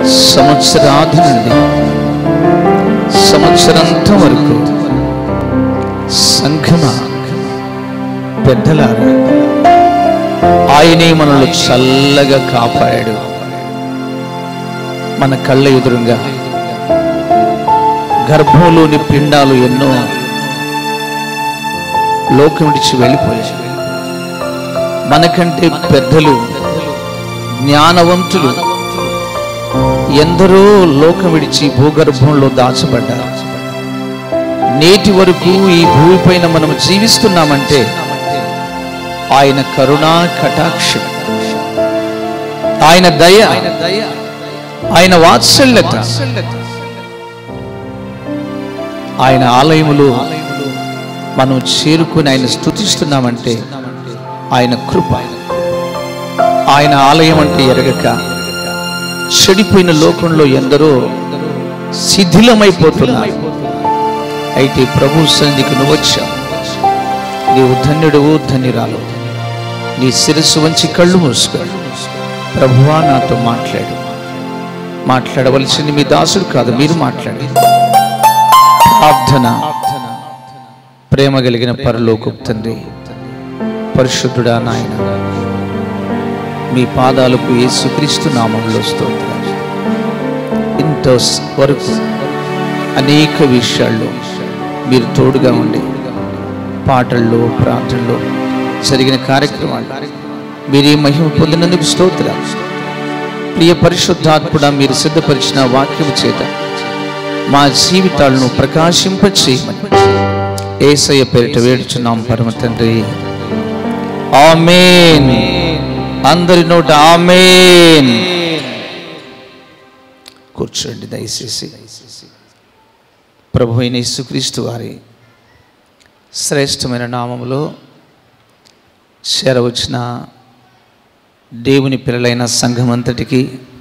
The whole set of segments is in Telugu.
సంవత్సరాది నుండి సంవత్సరంతం వరకు సంఘమ పెద్దలారా ఆయనే మనల్ని చల్లగా కాపాడాడు. మన కళ్ళ ఎదురుగా గర్భంలోని పిండాలు ఎన్నో లోకం విడిచి వెళ్ళిపోయాయి. మనకంటే పెద్దలు జ్ఞానవంతులు ఎందరో లోకం విడిచి భూగర్భంలో దాచబడ్డారు. నేటి వరకు ఈ భూమిపైన మనం జీవిస్తున్నామంటే ఆయన కరుణా కటాక్షం, ఆయన దయ, ఆయన వాత్సల్యత, ఆయన ఆలయములో మనం చేరుకుని ఆయన స్తుతిస్తున్నామంటే ఆయన కృప. ఆయన ఆలయం అంటే ఎరగక చెడిపోయిన లోకంలో ఎందరో శిథిలమైపోతున్నారు. అయితే ప్రభు సన్నిధికి నువ్వు వచ్చావు. నీవు ధన్యుడవు, ధన్యురాలు. నీ శిరస్సు వంచి కళ్ళు మూసుకో. ప్రభువా నాతో మాట్లాడు. మాట్లాడవలసింది మీ దాసుడు కాదు, మీరు మాట్లాడి. ప్రార్థన. ప్రేమ కలిగిన పరలోకపు తండ్రి, పరిశుద్ధుడా నాయన, మీ పాదాలకు యేసుక్రీస్తు నామములో స్తోత్రాలు. ఇంతవరకు అనేక విషయాల్లో మీరు తోడుగా ఉండి పాటల్లో ప్రార్థనలో జరిగిన కార్యక్రమాలు మీరు ఈ మహిమ పొందినందుకు స్తోత్రాలు. ప్రియ పరిశుద్ధాత్ముడా, మీరు సిద్ధపరిచిన వాక్యము చేత మా జీవితాలను ప్రకాశింపచేయమని యేసయ్య పేరిట వేడుచున్నాం పరమ తండ్రి. ఆమేన్. అందరి నోట ఆమేన్. కూర్చోండి దయచేసి. ప్రభు అయిన యేసుక్రీస్తు వారి శ్రేష్టమైన నామములో చేరవచ్చిన దేవుని పిల్లలైన సంఘమంతటికి,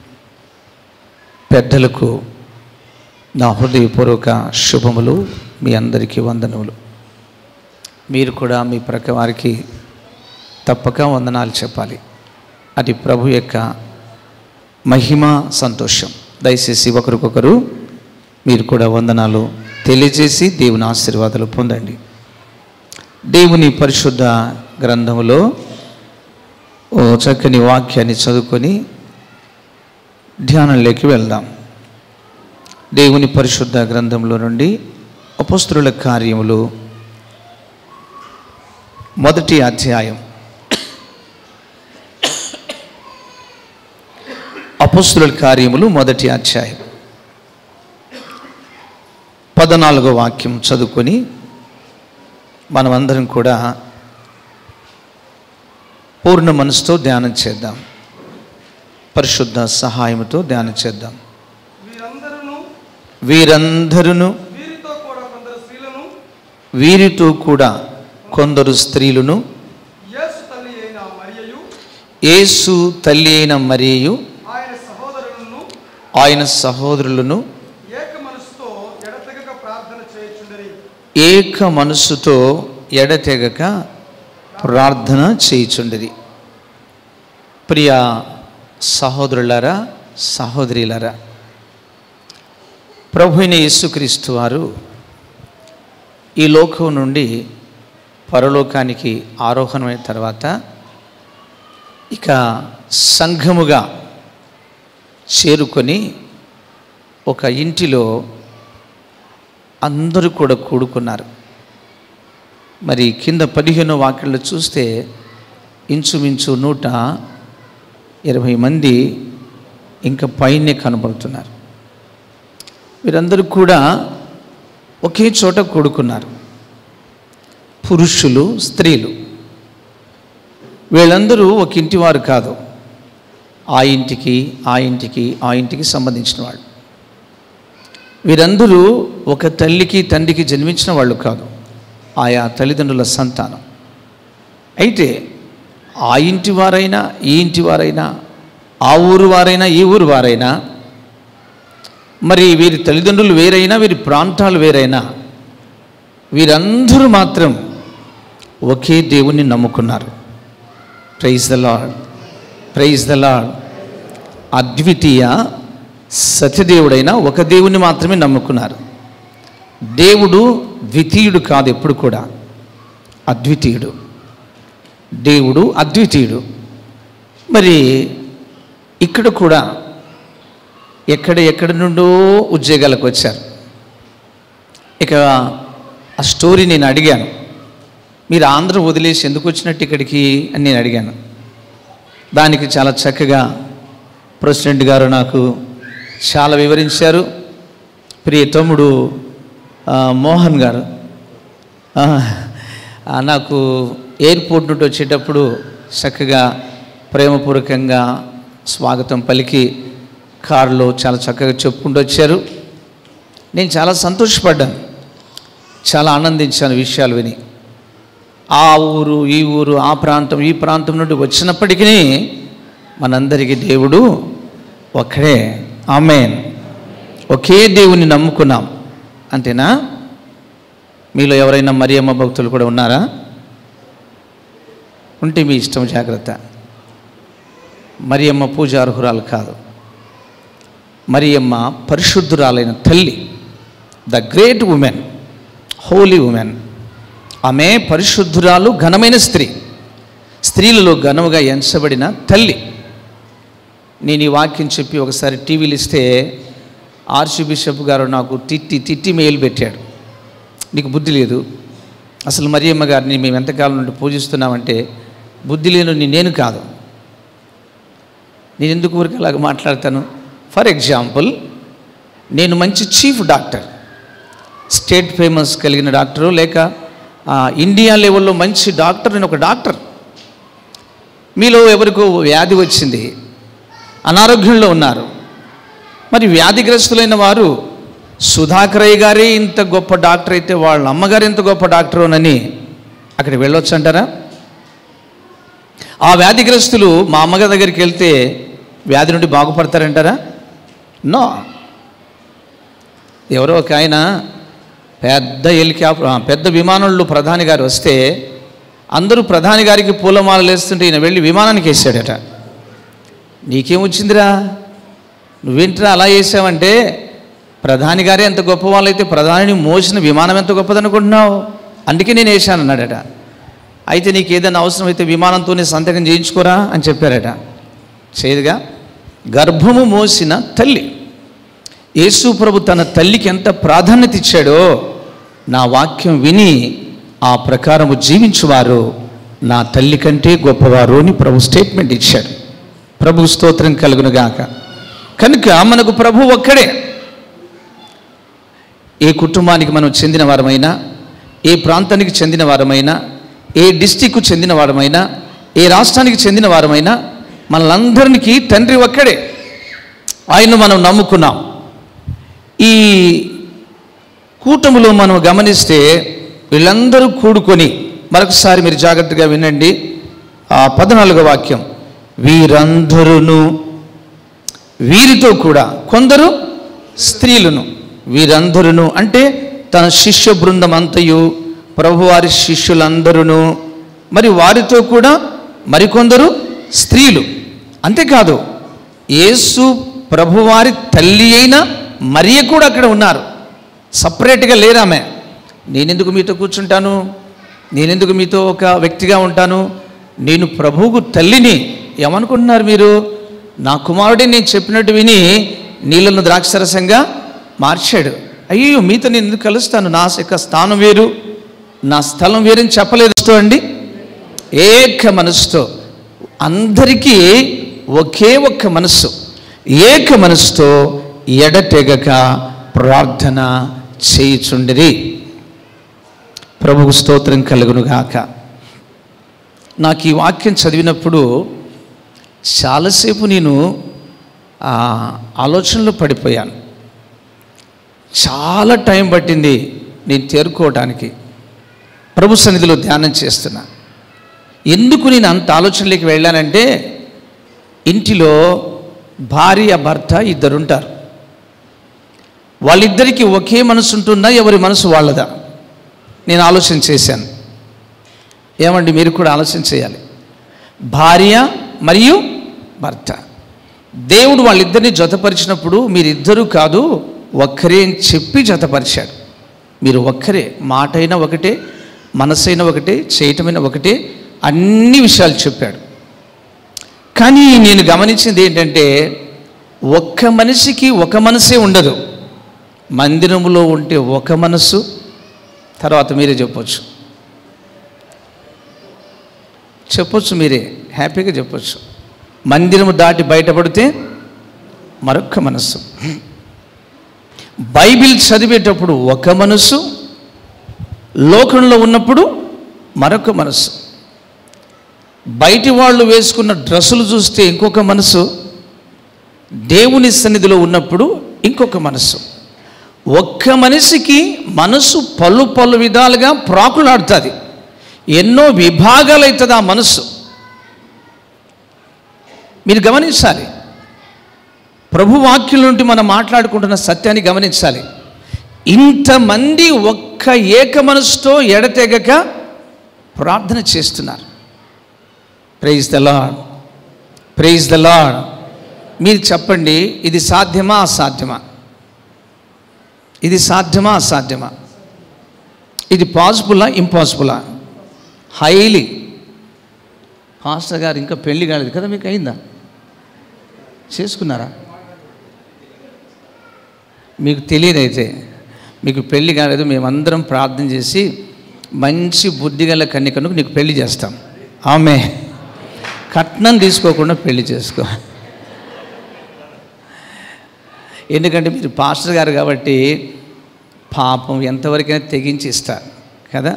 పెద్దలకు నా హృదయపూర్వక శుభములు. మీ అందరికీ వందనములు. మీరు కూడా మీ ప్రక్క వారికి తప్పక వందనాలు చెప్పాలి. అది ప్రభు యొక్క మహిమ, సంతోషం. దయచేసి ఒకరికొకరు మీరు కూడా వందనాలు తెలియజేసి దేవుని ఆశీర్వాదాలు పొందండి. దేవుని పరిశుద్ధ గ్రంథములో ఓ చక్కని వాక్యాన్ని చదువుకొని ధ్యానంలోకి వెళ్దాం. దేవుని పరిశుద్ధ గ్రంథంలో నుండి అపోస్తలుల కార్యములు 1వ అధ్యాయం. అపోస్తలుల కార్యములు 1వ అధ్యాయం 14వ వాక్యం చదువుకొని మనమందరం కూడా పూర్ణ మనసుతో ధ్యానం చేద్దాం. పరిశుద్ధ సహాయముతో ధ్యానం చేద్దాం. వీరందరూ వీరితో కూడా కొందరు స్త్రీలను యేసు తల్లి అయిన మరియయు ఆయన సహోదరులను ఏక మనస్సుతో ఎడతెగక ప్రార్థన చేయుచుండిరి. ప్రియ సహోదరులారా, సహోదరులారా, ప్రభువైన యేసుక్రీస్తు వారు ఈ లోకం నుండి పరలోకానికి ఆరోహణమైన తర్వాత ఇక సంఘముగా చేరుకొని ఒక ఇంటిలో అందరూ కూడా కూడుకున్నారు. మరి కింద 15వ వాక్యంలో చూస్తే ఇంచుమించు 120 మంది ఇంకా పైనే కనబడుతున్నారు. వీరందరూ కూడా ఒకే చోట కూడుకున్నారు. పురుషులు, స్త్రీలు. వీళ్ళందరూ ఒక ఇంటి వారు కాదు. ఆ ఇంటికి ఆ ఇంటికి ఆ ఇంటికి సంబంధించిన వాళ్ళు. వీరందరూ ఒక తల్లికి తండ్రికి జన్మించిన వాళ్ళు కాదు, ఆయా తల్లిదండ్రుల సంతానం. అయితే ఆ ఇంటి వారైనా, ఈ ఇంటి వారైనా, ఆ ఊరు వారైనా, ఈ ఊరు వారైనా, మరి వీరి తల్లిదండ్రులు వేరైనా, వీరి ప్రాంతాలు వేరైనా, వీరందరూ మాత్రం ఒకే దేవుణ్ణి నమ్ముకున్నారు. Praise the Lord, praise the Lord. అద్వితీయ సత్యదేవుడైన ఒక దేవుణ్ణి మాత్రమే నమ్ముకున్నారు. దేవుడు ద్వితీయుడు కాదు, ఎప్పుడు కూడా అద్వితీయుడు. దేవుడు అద్వితీయుడు. మరి ఇక్కడ కూడా ఎక్కడి నుండో ఉద్యోగాలకు వచ్చారు. ఇక ఆ స్టోరీ నేను అడిగాను, మీరు ఆంధ్ర వదిలేసి ఎందుకు వచ్చినట్టు ఇక్కడికి అని నేను అడిగాను. దానికి చాలా చక్కగా ప్రెసిడెంట్ గారు నాకు చాలా వివరించారు. ప్రియ తమ్ముడు మోహన్ గారు నాకు ఎయిర్పోర్ట్ నుండి వచ్చేటప్పుడు చక్కగా ప్రేమపూర్వకంగా స్వాగతం పలికి కారులో చాలా చక్కగా చెప్పుకుంటూ వచ్చారు. నేను చాలా సంతోషపడ్డాను, చాలా ఆనందించాను విషయాలు విని. ఆ ఊరు ఈ ఊరు, ఆ ప్రాంతం ఈ ప్రాంతం నుండి వచ్చినప్పటికీ మనందరికీ దేవుడు ఒక్కడే. ఆమేన్. ఒకే దేవుని నమ్ముకున్నాం, అంతేనా? మీలో ఎవరైనా మరియమ్మ భక్తులు కూడా ఉన్నారా? ఉంటే మీ ఇష్టం, జాగ్రత్త. మరియమ్మ పూజార్హురాలు కాదు. మరియమ్మ పరిశుద్ధురాలైన తల్లి, the great women, holy women. ఆమె పరిశుద్ధురాలు, ఘనమైన స్త్రీ, స్త్రీలలో ఘనముగా ఎంచబడిన తల్లి. నేను ఈ వాక్యం చెప్పి ఒకసారి టీవీలు ఇస్తే ఆర్చి బిషప్ గారు నాకు తిట్టి మెయిల్ పెట్టాడు. నీకు బుద్ధి లేదు, అసలు మరియమ్మ గారిని మేము ఎంతకాలం నుండి పూజిస్తున్నామంటే బుద్ధి లేను నేను కాదు. నేను ఎందుకు ఊరికి అలాగ మాట్లాడతాను? ఫర్ ఎగ్జాంపుల్, నేను మంచి చీఫ్ డాక్టర్, స్టేట్ ఫేమస్ కలిగిన డాక్టరు, లేక ఇండియా లెవెల్లో మంచి డాక్టర్. నేను ఒక డాక్టర్. మీలో ఎవరికో వ్యాధి వచ్చింది, అనారోగ్యంలో ఉన్నారు. మరి వ్యాధిగ్రస్తులైన వారు సుధాకరయ్య గారే ఇంత గొప్ప డాక్టర్ అయితే వాళ్ళ అమ్మగారు ఎంత గొప్ప డాక్టరు అని అక్కడికి వెళ్ళొచ్చు అంటారా? ఆ వ్యాధిగ్రస్తులు మా అమ్మగారి దగ్గరికి వెళ్తే వ్యాధి నుండి బాగుపడతారంటారా? నో. ఎవరో ఒక ఆయన పెద్ద విమానంలో ప్రధాని గారు వస్తే అందరూ ప్రధాని గారికి పూలమాలలు వేస్తుంటే ఈయన వెళ్ళి విమానానికి వేసాడట. నీకేమొచ్చిందిరా, నువ్వేంటిరా అలా వేసావంటే, ప్రధాని గారే ఎంత గొప్ప వాళ్ళైతే ప్రధానిని మోసిన విమానం ఎంత గొప్పదనుకుంటున్నావు, అందుకే నేను వేసాను అన్నాడట. అయితే నీకు ఏదైనా అవసరం అయితే విమానంతోనే సంతకం చేయించుకోరా అని చెప్పారట. చేయదుగా. గర్భము మోసిన తల్లి యేసు ప్రభు తన తల్లికి ఎంత ప్రాధాన్యత ఇచ్చాడో, నా వాక్యం విని ఆ ప్రకారము జీవించువారు నా తల్లి కంటే గొప్పవారు అని ప్రభు స్టేట్మెంట్ ఇచ్చాడు. ప్రభు స్తోత్రం కలుగునుగాక. కనుక మనకు ప్రభు ఒక్కడే. ఏ కుటుంబానికి మనం చెందిన వారమైనా, ఏ ప్రాంతానికి చెందిన వారమైనా, ఏ డిస్టిక్కు చెందిన వారమైనా, ఏ రాష్ట్రానికి చెందిన వారమైనా, మనలందరికీ తండ్రి ఒక్కడే. ఆయన్ను మనం నమ్ముకున్నాం. ఈ కూటమిలో మనం గమనిస్తే వీళ్ళందరూ కూడుకొని, మరొకసారి మీరు జాగ్రత్తగా వినండి, 14వ వాక్యం, వీరందరూ, వీరితో కూడా కొందరు స్త్రీలను, వీరందరూ అంటే తన శిష్య బృందం అంతయు, ప్రభువారి శిష్యులందరూ, మరి వారితో కూడా మరికొందరు స్త్రీలు. అంతేకాదు, యేసు ప్రభువారి తల్లి అయిన మరియ కూడా అక్కడ ఉన్నారు. సపరేట్గా లేరామె. నేనెందుకు మీతో కూర్చుంటాను, నేనెందుకు మీతో ఒక వ్యక్తిగా ఉంటాను, నేను ప్రభువుకు తల్లిని. ఏమనుకుంటున్నారు మీరు? నా కుమారుడే నేను చెప్పినట్టు విని నీళ్ళను ద్రాక్షరసంగా మార్చాడు. అయ్యో, మీతో నేను ఎందుకు కలుస్తాను, నా యొక్క స్థానం వేరు, నా స్థలం వేరని చెప్పలేదు అండి. ఏక మనసుతో అందరికీ ఒకే ఒక్క మనస్సు, ఏక మనసుతో ఎడతెగక ప్రార్థన చేయుచుండిరి. ప్రభువు స్తోత్రం కలుగునుగాక. నాకు ఈ వాక్యం చదివినప్పుడు చాలాసేపు నేను ఆలోచనలో పడిపోయాను. చాలా టైం పట్టింది నేను తేరుకోవడానికి. ప్రభు సన్నిధిలో ధ్యానం చేస్తున్నా. ఎందుకు నేను అంత ఆలోచనలోకి వెళ్ళానంటే, ఇంటిలో భార్య భర్త ఇద్దరుంటారు. వాళ్ళిద్దరికీ ఒకే మనసు ఉంటుందా, ఎవరి మనసు వాళ్ళదా? నేను ఆలోచన చేశాను. ఏమండి, మీరు కూడా ఆలోచన చేయాలి. భార్య మరియు భర్త దేవుడు వాళ్ళిద్దరిని జతపరిచినప్పుడు మీరిద్దరూ కాదు ఒక్కరే అని చెప్పి జతపరిచాడు. మీరు ఒక్కరే, మాట అయినా ఒకటే, మనసైనా ఒకటే, చేయటమైనా ఒకటే, అన్ని విషయాలు చెప్పాడు. కానీ నేను గమనించింది ఏంటంటే, ఒక్క మనిషికి ఒక మనసే ఉండదు. మందిరంలో ఉంటే ఒక మనసు, తర్వాత మీరే చెప్పొచ్చు మీరే హ్యాపీగా చెప్పొచ్చు. మందిరము దాటి బయటపడితే మరొక మనసు. బైబిల్ చదివేటప్పుడు ఒక మనసు, లోకంలో ఉన్నప్పుడు మరొక మనసు. బయటి వాళ్ళు వేసుకున్న డ్రెస్సులు చూస్తే ఇంకొక మనసు, దేవుని సన్నిధిలో ఉన్నప్పుడు ఇంకొక మనసు. ఒక్క మనిషికి మనసు పలు పలు విధాలుగా ప్రాకులాడుతుంది, ఎన్నో విభాగాలు అవుతుంది ఆ మనసు. మీరు గమనించాలి, ప్రభు వాక్యం నుండి మనం మాట్లాడుకుంటున్న సత్యాన్ని గమనించాలి. ఇంతమంది ఒక్క ఏక మనసుతో ఎడతెగక ప్రార్థన చేస్తున్నారు. Praise the Lord, praise the Lord. మీరు చెప్పండి, ఇది సాధ్యమా అసాధ్యమా? ఇది సాధ్యమా అసాధ్యమా? ఇది పాసిబులా ఇంపాసిబులా? హైలీ. పాస్టర్ గారు ఇంకా పెళ్లి కాలేదు కదా, మీకు అయిందా? చేసుకున్నారా? మీకు తెలియదైతే, మీకు పెళ్లి కాలేదు, మేమందరం ప్రార్థన చేసి మంచి బుద్ధిగల కన్యకను నీకు పెళ్లి చేస్తాం. ఆమె కట్నం తీసుకోకుండా పెళ్లి చేసుకో. ఎందుకంటే మీరు పాస్టర్ గారు కాబట్టి పాపం ఎంతవరకైనా తెగించి ఇస్తారు కదా.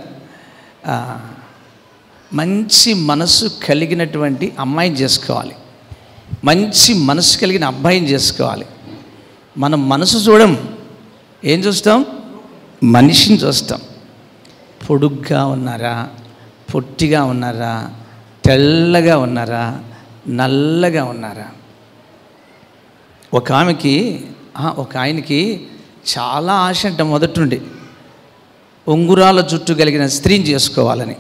మంచి మనసు కలిగినటువంటి అమ్మాయిని చేసుకోవాలి, మంచి మనసు కలిగిన అబ్బాయిని చేసుకోవాలి. మనం మనసు చూడం, ఏం చూస్తాం? మనిషిని చూస్తాం. పొడుగ్గా ఉన్నారా, పొట్టిగా ఉన్నారా, తెల్లగా ఉన్నారా, నల్లగా ఉన్నారా? ఒక ఆయనకి చాలా ఆశ అంట మొదటి నుండి, ఉంగురాల జుట్టు కలిగిన స్త్రీని చేసుకోవాలని.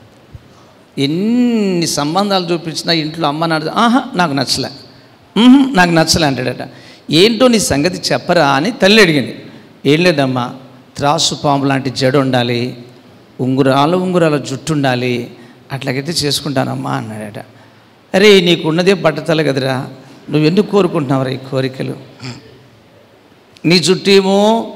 ఎన్ని సంబంధాలు చూపించినా ఇంట్లో అమ్మ నాకు నచ్చలే, నాకు నచ్చలే అంటాడట. ఏంటో నీ సంగతి చెప్పరా అని తల్లి అడిగింది. ఏం లేదమ్మా, త్రాసు పాము లాంటి జడ ఉండాలి, ఉంగురాల జుట్టు ఉండాలి, అట్లాగైతే చేసుకుంటానమ్మా అన్నాడట. అరే నీకున్నదే బట్టతల కదరా, నువ్వెందుకు కోరుకుంటున్నావురా ఈ కోరికలు? నీ జుట్టు ఏమో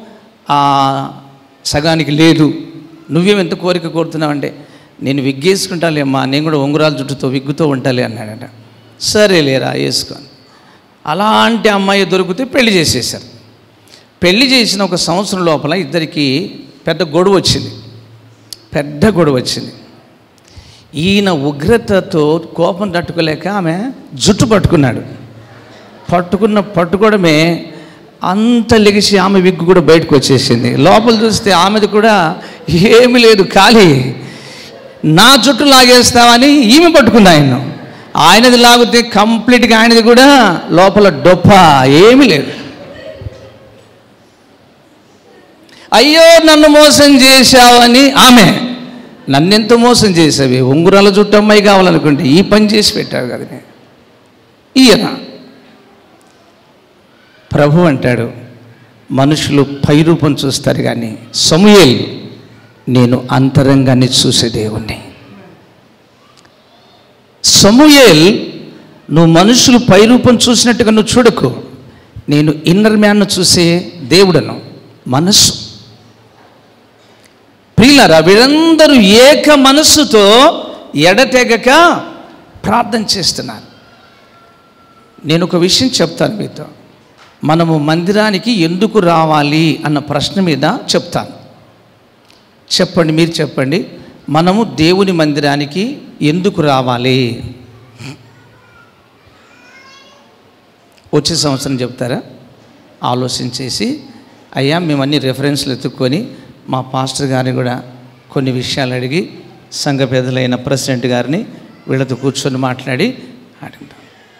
సగానికి లేదు, నువ్వేమెంత కోరిక కోరుతున్నావంటే, నేను విగ్గేసుకుంటాలేమ్మా, నేను కూడా ఉంగురాల జుట్టుతో విగ్గుతో ఉంటాలే అన్నాడట. సరే లేరా వేసుకొని. అలాంటి అమ్మాయి దొరికితే పెళ్లి చేసేసారు. పెళ్లి చేసిన ఒక సంవత్సరం లోపల ఇద్దరికి పెద్ద గొడవ వచ్చింది. ఈయన ఉగ్రతతో కోపం తట్టుకోలేక ఆమె జుట్టు పట్టుకోవడమే అంత లెగిసి ఆమె విగ్గు కూడా బయటకు వచ్చేసింది. లోపల చూస్తే ఆమెది కూడా ఏమీ లేదు, ఖాళీ. నా జుట్టు లాగేస్తామని ఈమె పట్టుకుంది ఆయనది లాగితే కంప్లీట్గా ఆయనది కూడా లోపల డొప్ప ఏమీ లేదు. అయ్యో నన్ను మోసం చేశావని ఆమె, నన్నెంత మోసం చేసావి, ఉంగురాల జుట్టు అమ్మాయి కావాలనుకుంటే ఈ పని చేసి పెట్టావు కదా. ఈయన ప్రభు అంటాడు, మనుషులు పైరూపం చూస్తారు కానీ సమూయేల్ నేను అంతరంగాన్ని చూసే దేవుణ్ణి. సమూయేల్ నువ్వు మనుషులు పైరూపం చూసినట్టుగా నువ్వు చూడకు, నేను ఇన్నర్ మ్యాన్ను చూసే దేవుడను, మనస్సు. ప్రియులారా, వీరందరూ ఏక మనస్సుతో ఎడతెగక ప్రార్థన చేస్తున్నారు. నేను ఒక విషయం చెప్తాను మీతో. మనము మందిరానికి ఎందుకు రావాలి అన్న ప్రశ్న మీద చెప్తాను. చెప్పండి, మీరు చెప్పండి, మనము దేవుని మందిరానికి ఎందుకు రావాలి? వచ్చే సంవత్సరం చెప్తారా? ఆలోచించేసి, అయ్యా మేమన్నీ రెఫరెన్స్లు ఎత్తుక్కొని మా పాస్టర్ గారిని కూడా కొన్ని విషయాలు అడిగి, సంఘ పెద్దలైన ప్రెసిడెంట్ గారిని వీళ్ళతో కూర్చొని మాట్లాడి అడుగుతాం.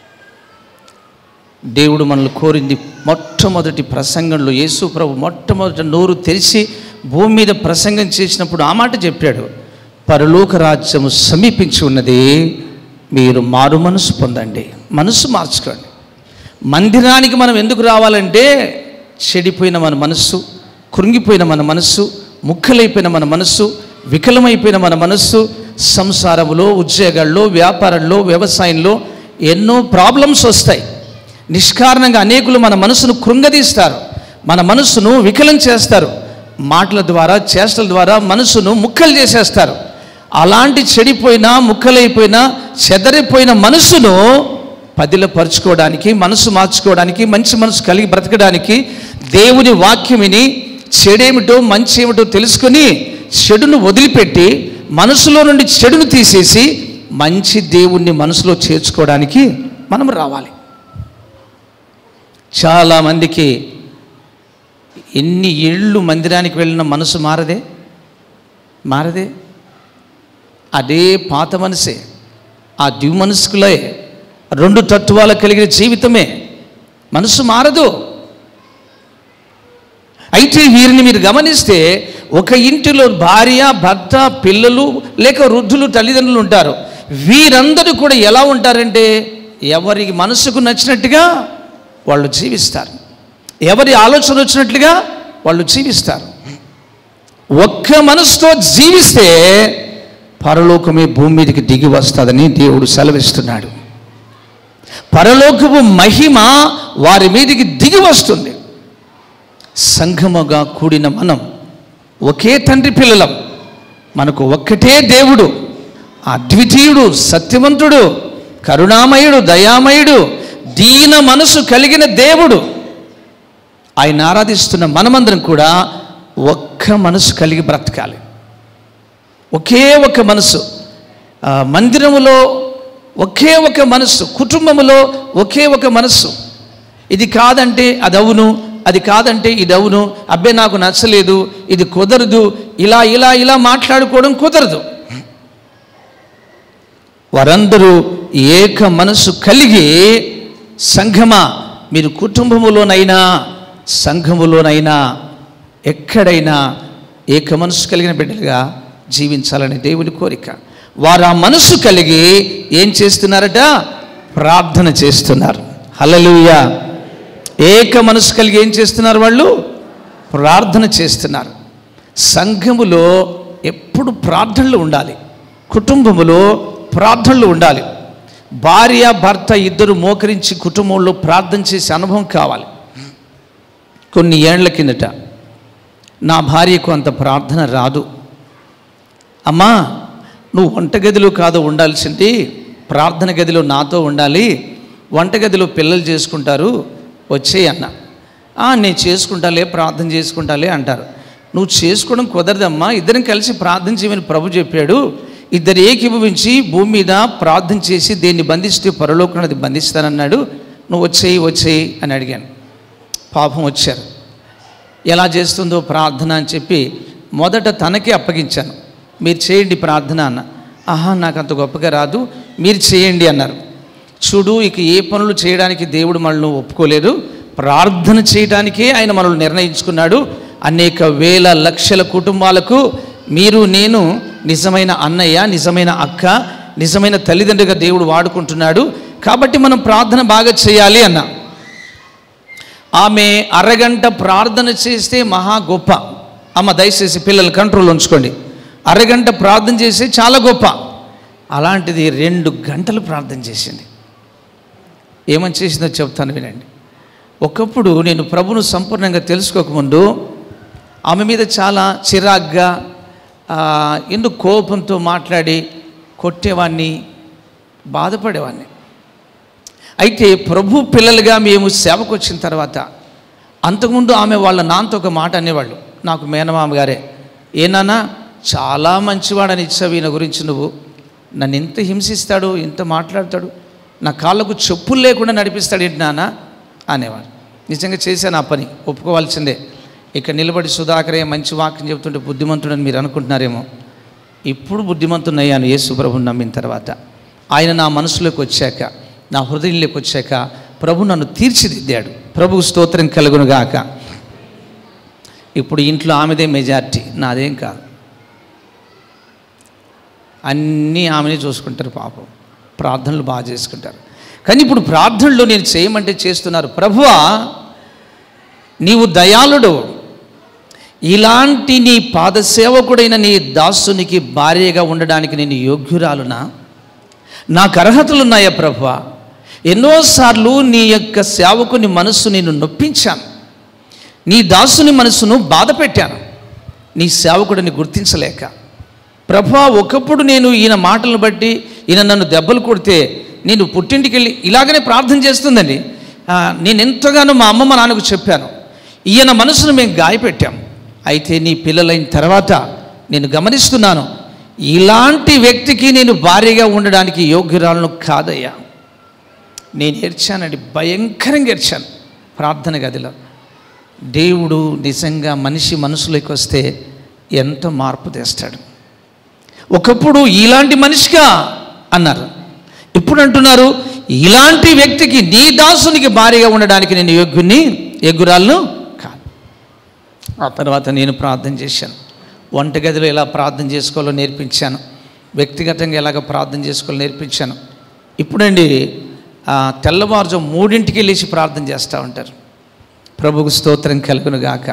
దేవుడు మనల్ని కోరింది మొట్టమొదటి ప్రసంగంలో యేసు ప్రభు మొట్టమొదటి నోరు తెరిచి భూమి మీద ప్రసంగం చేసినప్పుడు ఆ మాట చెప్పాడు, పరలోక రాజ్యము సమీపించి ఉన్నది, మీరు మారు మనసు పొందండి, మనసు మార్చుకోండి. మందిరానికి మనం ఎందుకు రావాలంటే చెడిపోయిన మన మనస్సు, కృంగిపోయిన మన మనస్సు, ముక్కలైపోయిన మన మనస్సు, వికలమైపోయిన మన మనస్సు, సంసారంలో, ఉద్యోగాల్లో, వ్యాపారంలో, వ్యవసాయంలో ఎన్నో ప్రాబ్లమ్స్ వస్తాయి. నిష్కారణంగా అనేకులు మన మనసును కృంగదీస్తారు, మన మనస్సును వికలం చేస్తారు, మాటల ద్వారా, చేష్టల ద్వారా మనసును ముక్కలు చేసేస్తారు. అలాంటి చెడిపోయిన, ముక్కలైపోయిన, చెదరిపోయిన మనసును పదిలపరుచుకోవడానికి, మనసు మార్చుకోవడానికి, మంచి మనసు కలిగి బ్రతకడానికి దేవుని వాక్యం విని చెడేమిటో మంచి ఏమిటో తెలుసుకొని చెడును వదిలిపెట్టి మనసులో నుండి చెడును తీసేసి మంచి దేవుణ్ణి మనసులో చేర్చుకోవడానికి మనం రావాలి. చాలామందికి ఎన్ని ఏళ్ళు మందిరానికి వెళ్ళిన మనసు మారదే. అదే పాత మనసే, ఆ దివ్య మనసుకులే, రెండు తత్వాలు కలిగిన జీవితమే, మనసు మారదు. అయితే వీరిని మీరు గమనిస్తే ఒక ఇంటిలో భార్య, భర్త, పిల్లలు లేక వృద్ధులు, తల్లిదండ్రులు ఉంటారు. వీరందరూ కూడా ఎలా ఉంటారంటే ఎవరికి మనసుకు నచ్చినట్టుగా వాళ్ళు జీవిస్తారు, ఎవరి ఆలోచన వచ్చినట్లుగా వాళ్ళు జీవిస్తారు. ఒక్క మనసుతో జీవిస్తే పరలోకమే భూమి మీదకి దిగి వస్తుందని దేవుడు సెలవిస్తున్నాడు. పరలోకపు మహిమ వారి మీదకి దిగి వస్తుంది. సంఘముగా కూడిన మనం ఒకే తండ్రి పిల్లలం, మనకు ఒక్కటే దేవుడు, అద్వితీయుడు, సత్యవంతుడు, కరుణామయుడు, దయామయుడు, దీన మనసు కలిగిన దేవుడు. ఆయన ఆరాధిస్తున్న మనమందరం కూడా ఒక్క మనసు కలిగి బ్రతకాలి. ఒకే ఒక మనసు, మందిరములో ఒకే ఒక మనస్సు, కుటుంబములో ఒకే ఒక మనస్సు. ఇది కాదంటే అది అవును, అది కాదంటే ఇది అవును, అబ్బే నాకు నచ్చలేదు, ఇది కుదరదు, ఇలా ఇలా ఇలా మాట్లాడుకోవడం కుదరదు. వారందరూ ఏక మనస్సు కలిగి, సంఘమా మీరు కుటుంబములోనైనా సంఘములోనైనా ఎక్కడైనా ఏక మనస్సు కలిగిన బిడ్డలుగా జీవించాలని దేవుని కోరిక. వారు ఆ మనస్సు కలిగి ఏం చేస్తున్నారట? ప్రార్థన చేస్తున్నారు. హల్లెలూయా. ఏక మనస్సు కలిగి ఏం చేస్తున్నారు? వాళ్ళు ప్రార్థన చేస్తున్నారు. సంఘములో ఎప్పుడు ప్రార్థనలు ఉండాలి, కుటుంబములో ప్రార్థనలు ఉండాలి. భార్య భర్త ఇద్దరు మోకరించి కుటుంబంలో ప్రార్థన చేసే అనుభవం కావాలి. కొన్ని ఏళ్ల కిందట నా భార్యకు అంత ప్రార్థన రాదు. అమ్మా, నువ్వు వంటగదిలో కాదు ఉండాల్సింది, ప్రార్థన గదిలో నాతో ఉండాలి, వంటగదిలో పిల్లలు చేసుకుంటారు, వచ్చేయి అన్న. నేను చేసుకుంటాలే, ప్రార్థన చేసుకుంటాలే అంటారు. నువ్వు చేసుకోవడం కుదరదమ్మా, ఇద్దరం కలిసి ప్రార్థన చేయమని ప్రభు చెప్పాడు. ఇద్దరు ఏకీభవించి భూమి మీద ప్రార్థన చేసి దేన్ని బంధిస్తే పరలోకం అది బంధిస్తానన్నాడు. నువ్వు వచ్చేయి అని అడిగాను. పాపం వచ్చారు. ఎలా చేస్తుందో ప్రార్థన అని చెప్పి మొదట తనకే అప్పగించాను. మీరు చేయండి ప్రార్థన అన్న. నాకు అంత గొప్పగా రాదు, మీరు చేయండి అన్నారు. చూడు, ఇక ఏ పనులు చేయడానికి దేవుడు మనల్ని ఒప్పుకోలేదు, ప్రార్థన చేయడానికే ఆయన మనల్ని నిర్ణయించుకున్నాడు. అనేక వేల లక్షల కుటుంబాలకు మీరు నేను నిజమైన అన్నయ్య, నిజమైన అక్క, నిజమైన తల్లిదండ్రులుగా దేవుడు వాడుకుంటున్నాడు. కాబట్టి మనం ప్రార్థన బాగా చేయాలి అన్న. ఆమె అరగంట ప్రార్థన చేస్తే మహా గొప్ప. అమ్మ దయచేసి పిల్లలు కంట్రోల్ ఉంచుకోండి. అరగంట ప్రార్థన చేస్తే చాలా గొప్ప. అలాంటిది 2 గంటలు ప్రార్థన చేసింది. ఏమని చేసిందో చెప్తాను వినండి. ఒకప్పుడు నేను ప్రభును సంపూర్ణంగా తెలుసుకోకముందు ఆమె మీద చాలా చిరాగ్గా, ఎందుకు కోపంతో మాట్లాడి కొట్టేవాడిని, బాధపడేవాడిని. అయితే ప్రభు పిల్లలుగా మేము సేవకు వచ్చిన తర్వాత, అంతకుముందు ఆమె వాళ్ళ నాన్నతో ఒక మాట అనేవాళ్ళు. నాకు మేనమామ గారే, ఏనాన్నా చాలా మంచివాడని ఇచ్చావు, ఈయన గురించి నువ్వు నన్ను ఇంత హింసిస్తాడు, ఇంత మాట్లాడతాడు, నా కాళ్ళకు చెప్పులు లేకుండా నడిపిస్తాడు ఏంటి నాన్న అనేవాడు. నిజంగా చేశాను ఆ పని, ఒప్పుకోవాల్సిందే. ఇక్కడ నిలబడి సుధాకరే మంచి వాక్యం చెబుతుంటే బుద్ధిమంతుడని మీరు అనుకుంటున్నారేమో. ఇప్పుడు బుద్ధిమంతునయ్యాను యేసు ప్రభుని నమ్మిన తర్వాత. ఆయన నా మనసులోకి వచ్చాక, నా హృదయంలోకి వచ్చాక ప్రభు నన్ను తీర్చిదిద్దాడు. ప్రభువు స్తోత్రం కలుగునుగాక. ఇప్పుడు ఇంట్లో ఆమెదే మెజారిటీ, నాదేం కాదు. అన్నీ ఆమెనే చూసుకుంటారు. పాపం ప్రార్థనలు బాగా చేసుకుంటారు. కానీ ఇప్పుడు ప్రార్థనలో నేను చేయమంటే చేస్తున్నారు. ప్రభువా, నీవు దయాళుడు, ఇలాంటి నీ పాదసేవకుడైన నీ దాసునికి భార్యగా ఉండడానికి నేను యోగ్యురాలునా? నాకు అర్హతలున్నాయా ప్రభువా? ఎన్నోసార్లు నీ యొక్క సేవకుని మనస్సు నేను నొప్పించాను, నీ దాసుని మనస్సును బాధ పెట్టాను, నీ సేవకుడిని గుర్తించలేక. ప్రభువా, ఒకప్పుడు నేను ఈయన మాటలను బట్టి ఈయన నన్ను దెబ్బలు కొడితే నేను పుట్టింటికి వెళ్ళి ఇలాగనే ప్రార్థన చేస్తుందండి. నేను ఎంతగానో మా అమ్మమ్మ నాన్నకు చెప్పాను, ఈయన మనసును మేము గాయపెట్టాం. అయితే నీ పిల్లలైన తర్వాత నేను గమనిస్తున్నాను, ఇలాంటి వ్యక్తికి నేను భార్యగా ఉండడానికి యోగ్యురాలను కాదయ్యా. నేను ఏడ్చానండి, భయంకరంగా ఏడ్చాను ప్రార్థన గదిలో. దేవుడు నిజంగా మనిషి మనసులోకి వస్తే ఎంత మార్పు తెస్తాడు. ఒకప్పుడు ఇలాంటి మనిషిగా అన్నారు, ఇప్పుడు అంటున్నారు ఇలాంటి వ్యక్తికి, నీ దాసునికి భార్యగా ఉండడానికి నేను యోగ్యురాలను కాదు. ఆ తర్వాత నేను ప్రార్థన చేశాను. వంటగదిలో ఎలా ప్రార్థన చేసుకోవాలో నేర్పించాను, వ్యక్తిగతంగా ఎలాగ ప్రార్థన చేసుకోవాలో నేర్పించాను. ఇప్పుడండి తెల్లవారుజాము 3ంటికి లేచి ప్రార్థన చేస్తూ ఉంటారు. ప్రభువుకు స్తోత్రం కలుగును గాక.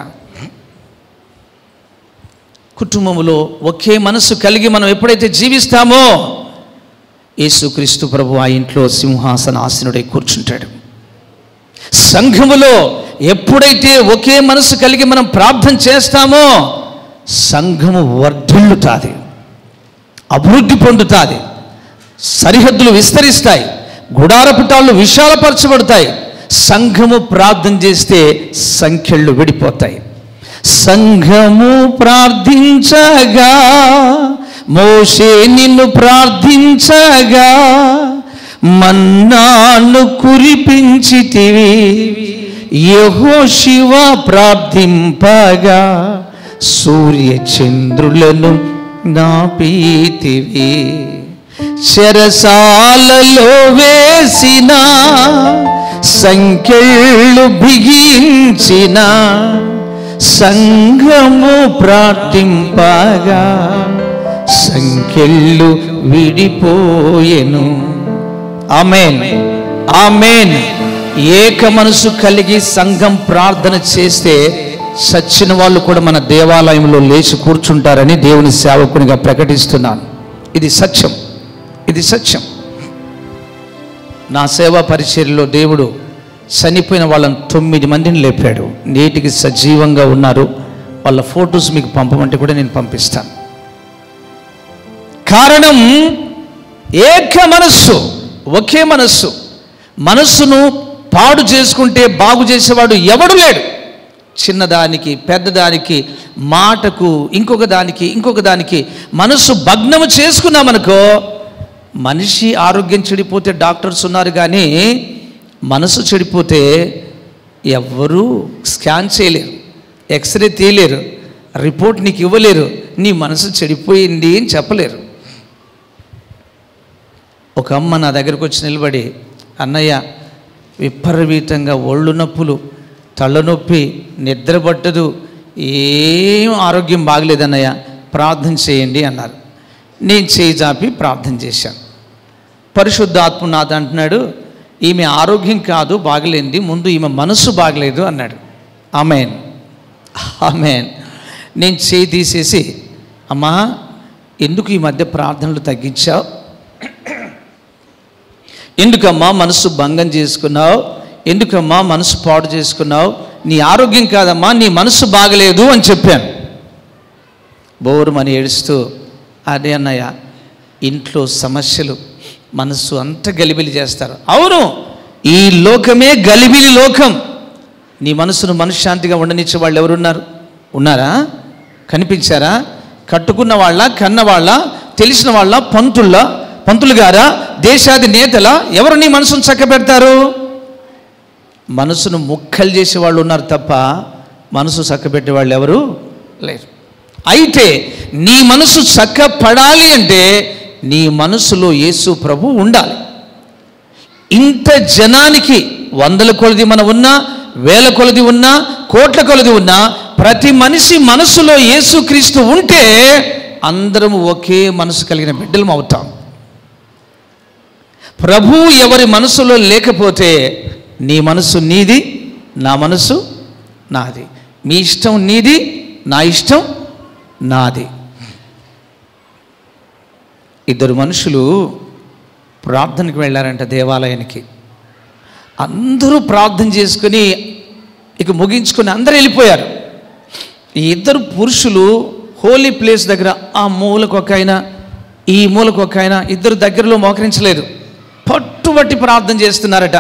కుటుంబంలో ఒకే మనసు కలిగి మనం ఎప్పుడైతే జీవిస్తామో యేసుక్రీస్తు ప్రభు ఆ ఇంట్లో సింహాసనాసనుడై కూర్చుంటాడు. సంఘములో ఎప్పుడైతే ఒకే మనసు కలిగి మనం ప్రార్థన చేస్తామో సంఘము వర్ధిల్లుతాది, అభివృద్ధి పొందుతాది, సరిహద్దులు విస్తరిస్తాయి, గుడారపుటాలు విశాలపరచబడతాయి. సంఘము ప్రార్థన చేస్తే సంఖ్యలు విడిపోతాయి. సంఘము ప్రార్థించగా మోషే నిన్ను ప్రార్థించగా మన్నాను కురిపించితివి, యెహోషువ ప్రార్థింపగా సూర్య చంద్రులను నాపీతివి. చెరసాలలో వేసిన సంఖ్యలు బిగించిన సంఘము ప్రార్థింపగా సంఖ్యలు విడిపోయెను. ఆమేన్, ఆమేన్. ఏక మనసు కలిగి సంఘం ప్రార్థన చేస్తే సచ్చిన వాళ్ళు కూడా మన దేవాలయంలో లేచి కూర్చుంటారని దేవుని సేవకునిగా ప్రకటిస్తున్నాను. ఇది సత్యం, ఇది సత్యం. నా సేవా పరిచర్యలో దేవుడు చనిపోయిన వాళ్ళని 9 మందిని లేపాడు. నేటికి సజీవంగా ఉన్నారు. వాళ్ళ ఫొటోస్ మీకు పంపమంటే కూడా నేను పంపిస్తాను. కారణం ఏక మనస్సు, ఒకే మనస్సు. మనస్సును పాడు చేసుకుంటే బాగు చేసేవాడు ఎవడు లేడు. చిన్నదానికి పెద్దదానికి మాటకు ఇంకొక దానికి మనస్సు భగ్నము చేసుకున్నామనుకో, మనిషి ఆరోగ్యం చెడిపోతే డాక్టర్స్ ఉన్నారు, కానీ మనసు చెడిపోతే ఎవ్వరూ స్కాన్ చేయలేరు, ఎక్స్రే తీయలేరు, రిపోర్ట్ నీకు ఇవ్వలేరు, నీ మనసు చెడిపోయింది అని చెప్పలేరు. ఒక అమ్మ నా దగ్గరకు వచ్చి నిలబడి, అన్నయ్య విపరీతంగా ఒళ్ళు నొప్పులు, తలనొప్పి, నిద్ర పట్టదు, ఏం ఆరోగ్యం బాగలేదన్నయ్య, ప్రార్థన చేయండి అన్నారు. నేను చేయి చాపి ప్రార్థన చేశాను. పరిశుద్ధాత్మ నాథ అంటున్నాడు, ఈమె ఆరోగ్యం కాదు బాగలేంది, ముందు ఈమె మనసు బాగలేదు అన్నాడు. ఆమేన్, ఆమేన్. నేను చేయి తీసేసి, అమ్మా ఎందుకు ఈ మధ్య ప్రార్థనలు తగ్గించావు, ఎందుకమ్మా మనసు భంగం చేసుకున్నావు, ఎందుకమ్మా మనసు పాడు చేసుకున్నావు, నీ ఆరోగ్యం కాదమ్మా నీ మనసు బాగలేదు అని చెప్పాను. బోరుమని ఏడుస్తూ, అదే అన్నయ్య ఇంట్లో సమస్యలు, మనసు అంతా గలిబిలి చేస్తారు. అవును, ఈ లోకమే గలిబిలి లోకం. నీ మనసును మనశ్శాంతిగా ఉండనిచ్చే వాళ్ళు ఎవరున్నారు? ఉన్నారా? కనిపించారా? కట్టుకున్న వాళ్ళ, కన్నవాళ్ళ, తెలిసిన వాళ్ళ, పంతులు గారా, దేశాది నేతల, ఎవరు నీ మనసును చక్కబెడతారు? మనసును ముక్కలు చేసేవాళ్ళు ఉన్నారు తప్ప మనసు చక్కబెట్టే వాళ్ళు ఎవరు లేరు. అయితే నీ మనసు చక్కపడాలి అంటే నీ మనసులో యేసు ప్రభు ఉండాలి. ఇంత జనానికి 100ల కొలది మనం ఉన్నా, 1000ల కొలది ఉన్నా, కోట్ల కొలది ఉన్నా, ప్రతి మనిషి మనసులో యేసుక్రీస్తు ఉంటే అందరం ఒకే మనసు కలిగిన బిడ్డలం అవుతాం. ప్రభువు ఎవరి మనసులో లేకపోతే నీ మనసు నీది, నా మనసు నాది. మీ ఇష్టం నీది, నా ఇష్టం నాది. ఇద్దరు మనుషులు ప్రార్థనకు వెళ్ళారంట దేవాలయానికి. అందరూ ప్రార్థన చేసుకుని ఇక ముగించుకొని అందరూ వెళ్ళిపోయారు. ఈ ఇద్దరు పురుషులు హోలీ ప్లేస్ దగ్గర ఆ మూలకు ఒక ఆయన, ఈ మూలకు ఒక ఆయన, ఇద్దరు దగ్గరలో మోకరించలేదు, పట్టుబట్టి ప్రార్థన చేస్తున్నారట.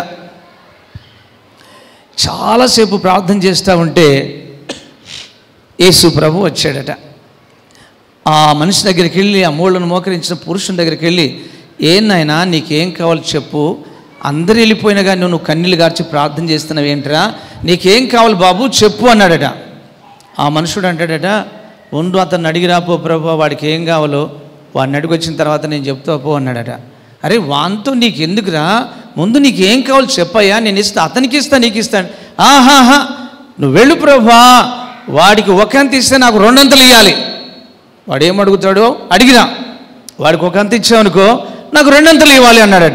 చాలాసేపు ప్రార్థన చేస్తూ ఉంటే యేసు ప్రభు వచ్చాడట. ఆ మనిషి దగ్గరికి వెళ్ళి, ఆ మూలను మోకరించిన పురుషుని దగ్గరికి వెళ్ళి, ఏం నాయనా నీకేం కావాలో చెప్పు, అందరు వెళ్ళిపోయినా కానీ నువ్వు కన్నీళ్ళు గార్చి ప్రార్థన చేస్తున్నావు ఏంట్రా, నీకేం కావాలి బాబు చెప్పు అన్నాడట. ఆ మనుషుడు అంటాడట, ఉండు అతన్ని అడిగిరాపో ప్రభు, వాడికి ఏం కావాలో వాడిని అడిగి వచ్చిన తర్వాత నేను చెప్తా పో అన్నాడట. అరే వాంతో నీకు ఎందుకురా, ముందు నీకు ఏం కావాలో చెప్పయ్యా, నేను ఇస్తా, అతనికి ఇస్తా, నీకు ఇస్తాను. ఆహాహా నువ్వు వెళ్ళు ప్రభా, వాడికి ఒకంత ఇస్తే నాకు 2 ఇవ్వాలి. వాడు ఏమడుగుతాడో అడిగినా, వాడికి ఒకంత ఇచ్చావనుకో నాకు 2 ఇవ్వాలి అన్నాడట.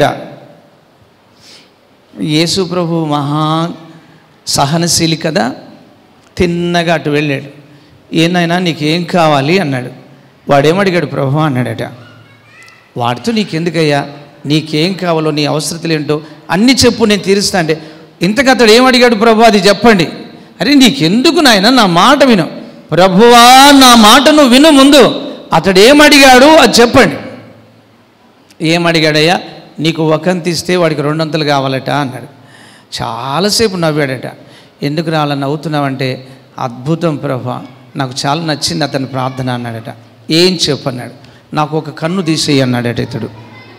యేసు ప్రభు మహా సహనశీలి కదా, తిన్నగా అటు వెళ్ళాడు. ఏనాయనా నీకేం కావాలి అన్నాడు. వాడేమడిగాడు ప్రభు అన్నాడట. వాడితో నీకెందుకయ్యా, నీకేం కావాలో నీ అవసరతలు ఏంటో అన్నీ చెప్పు నేను తీరుస్తా అంటే, ఇంతకు అతడు ఏమడిగాడు ప్రభు అది చెప్పండి. అరే నీకెందుకు నాయన, నా మాట విను. ప్రభువా నా మాటను విను, ముందు అతడు ఏమడిగాడు అది చెప్పండి. ఏమడిగాడయ్యా, నీకు ఒకంత ఇస్తే వాడికి 200 కావాలట అన్నాడు. చాలాసేపు నవ్వాడట. ఎందుకు అలా నవ్వుతున్నావంటే, అద్భుతం ప్రభా, నాకు చాలా నచ్చింది అతని ప్రార్థన అన్నాడట. ఏం చెప్పన్నాడు. నాకు ఒక కన్ను తీసేయి అన్నాడట ఇతడు.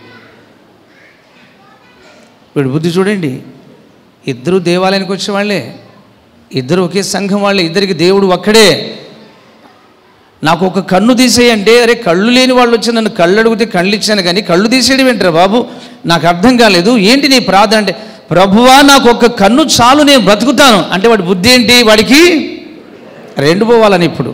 వీడు బుద్ధి చూడండి, ఇద్దరు దేవాలయానికి వచ్చేవాళ్ళే, ఇద్దరు ఒకే సంఘం వాళ్ళే, ఇద్దరికి దేవుడు ఒక్కడే. నాకు ఒక కన్ను తీసేయంటే, అరే కళ్ళు లేని వాళ్ళు వచ్చి నన్ను కళ్ళు అడిగితే కళ్ళు ఇచ్చాను కానీ కళ్ళు తీసేయడం ఏంట్రా బాబు, నాకు అర్థం కాలేదు, ఏంటి నీ ప్రార్థన అంటే, ప్రభువా నాకు ఒక కన్ను చాలు నేను బ్రతుకుతాను అంటే, వాడి బుద్ధి ఏంటి, వాడికి 2 పోవాలని. ఇప్పుడు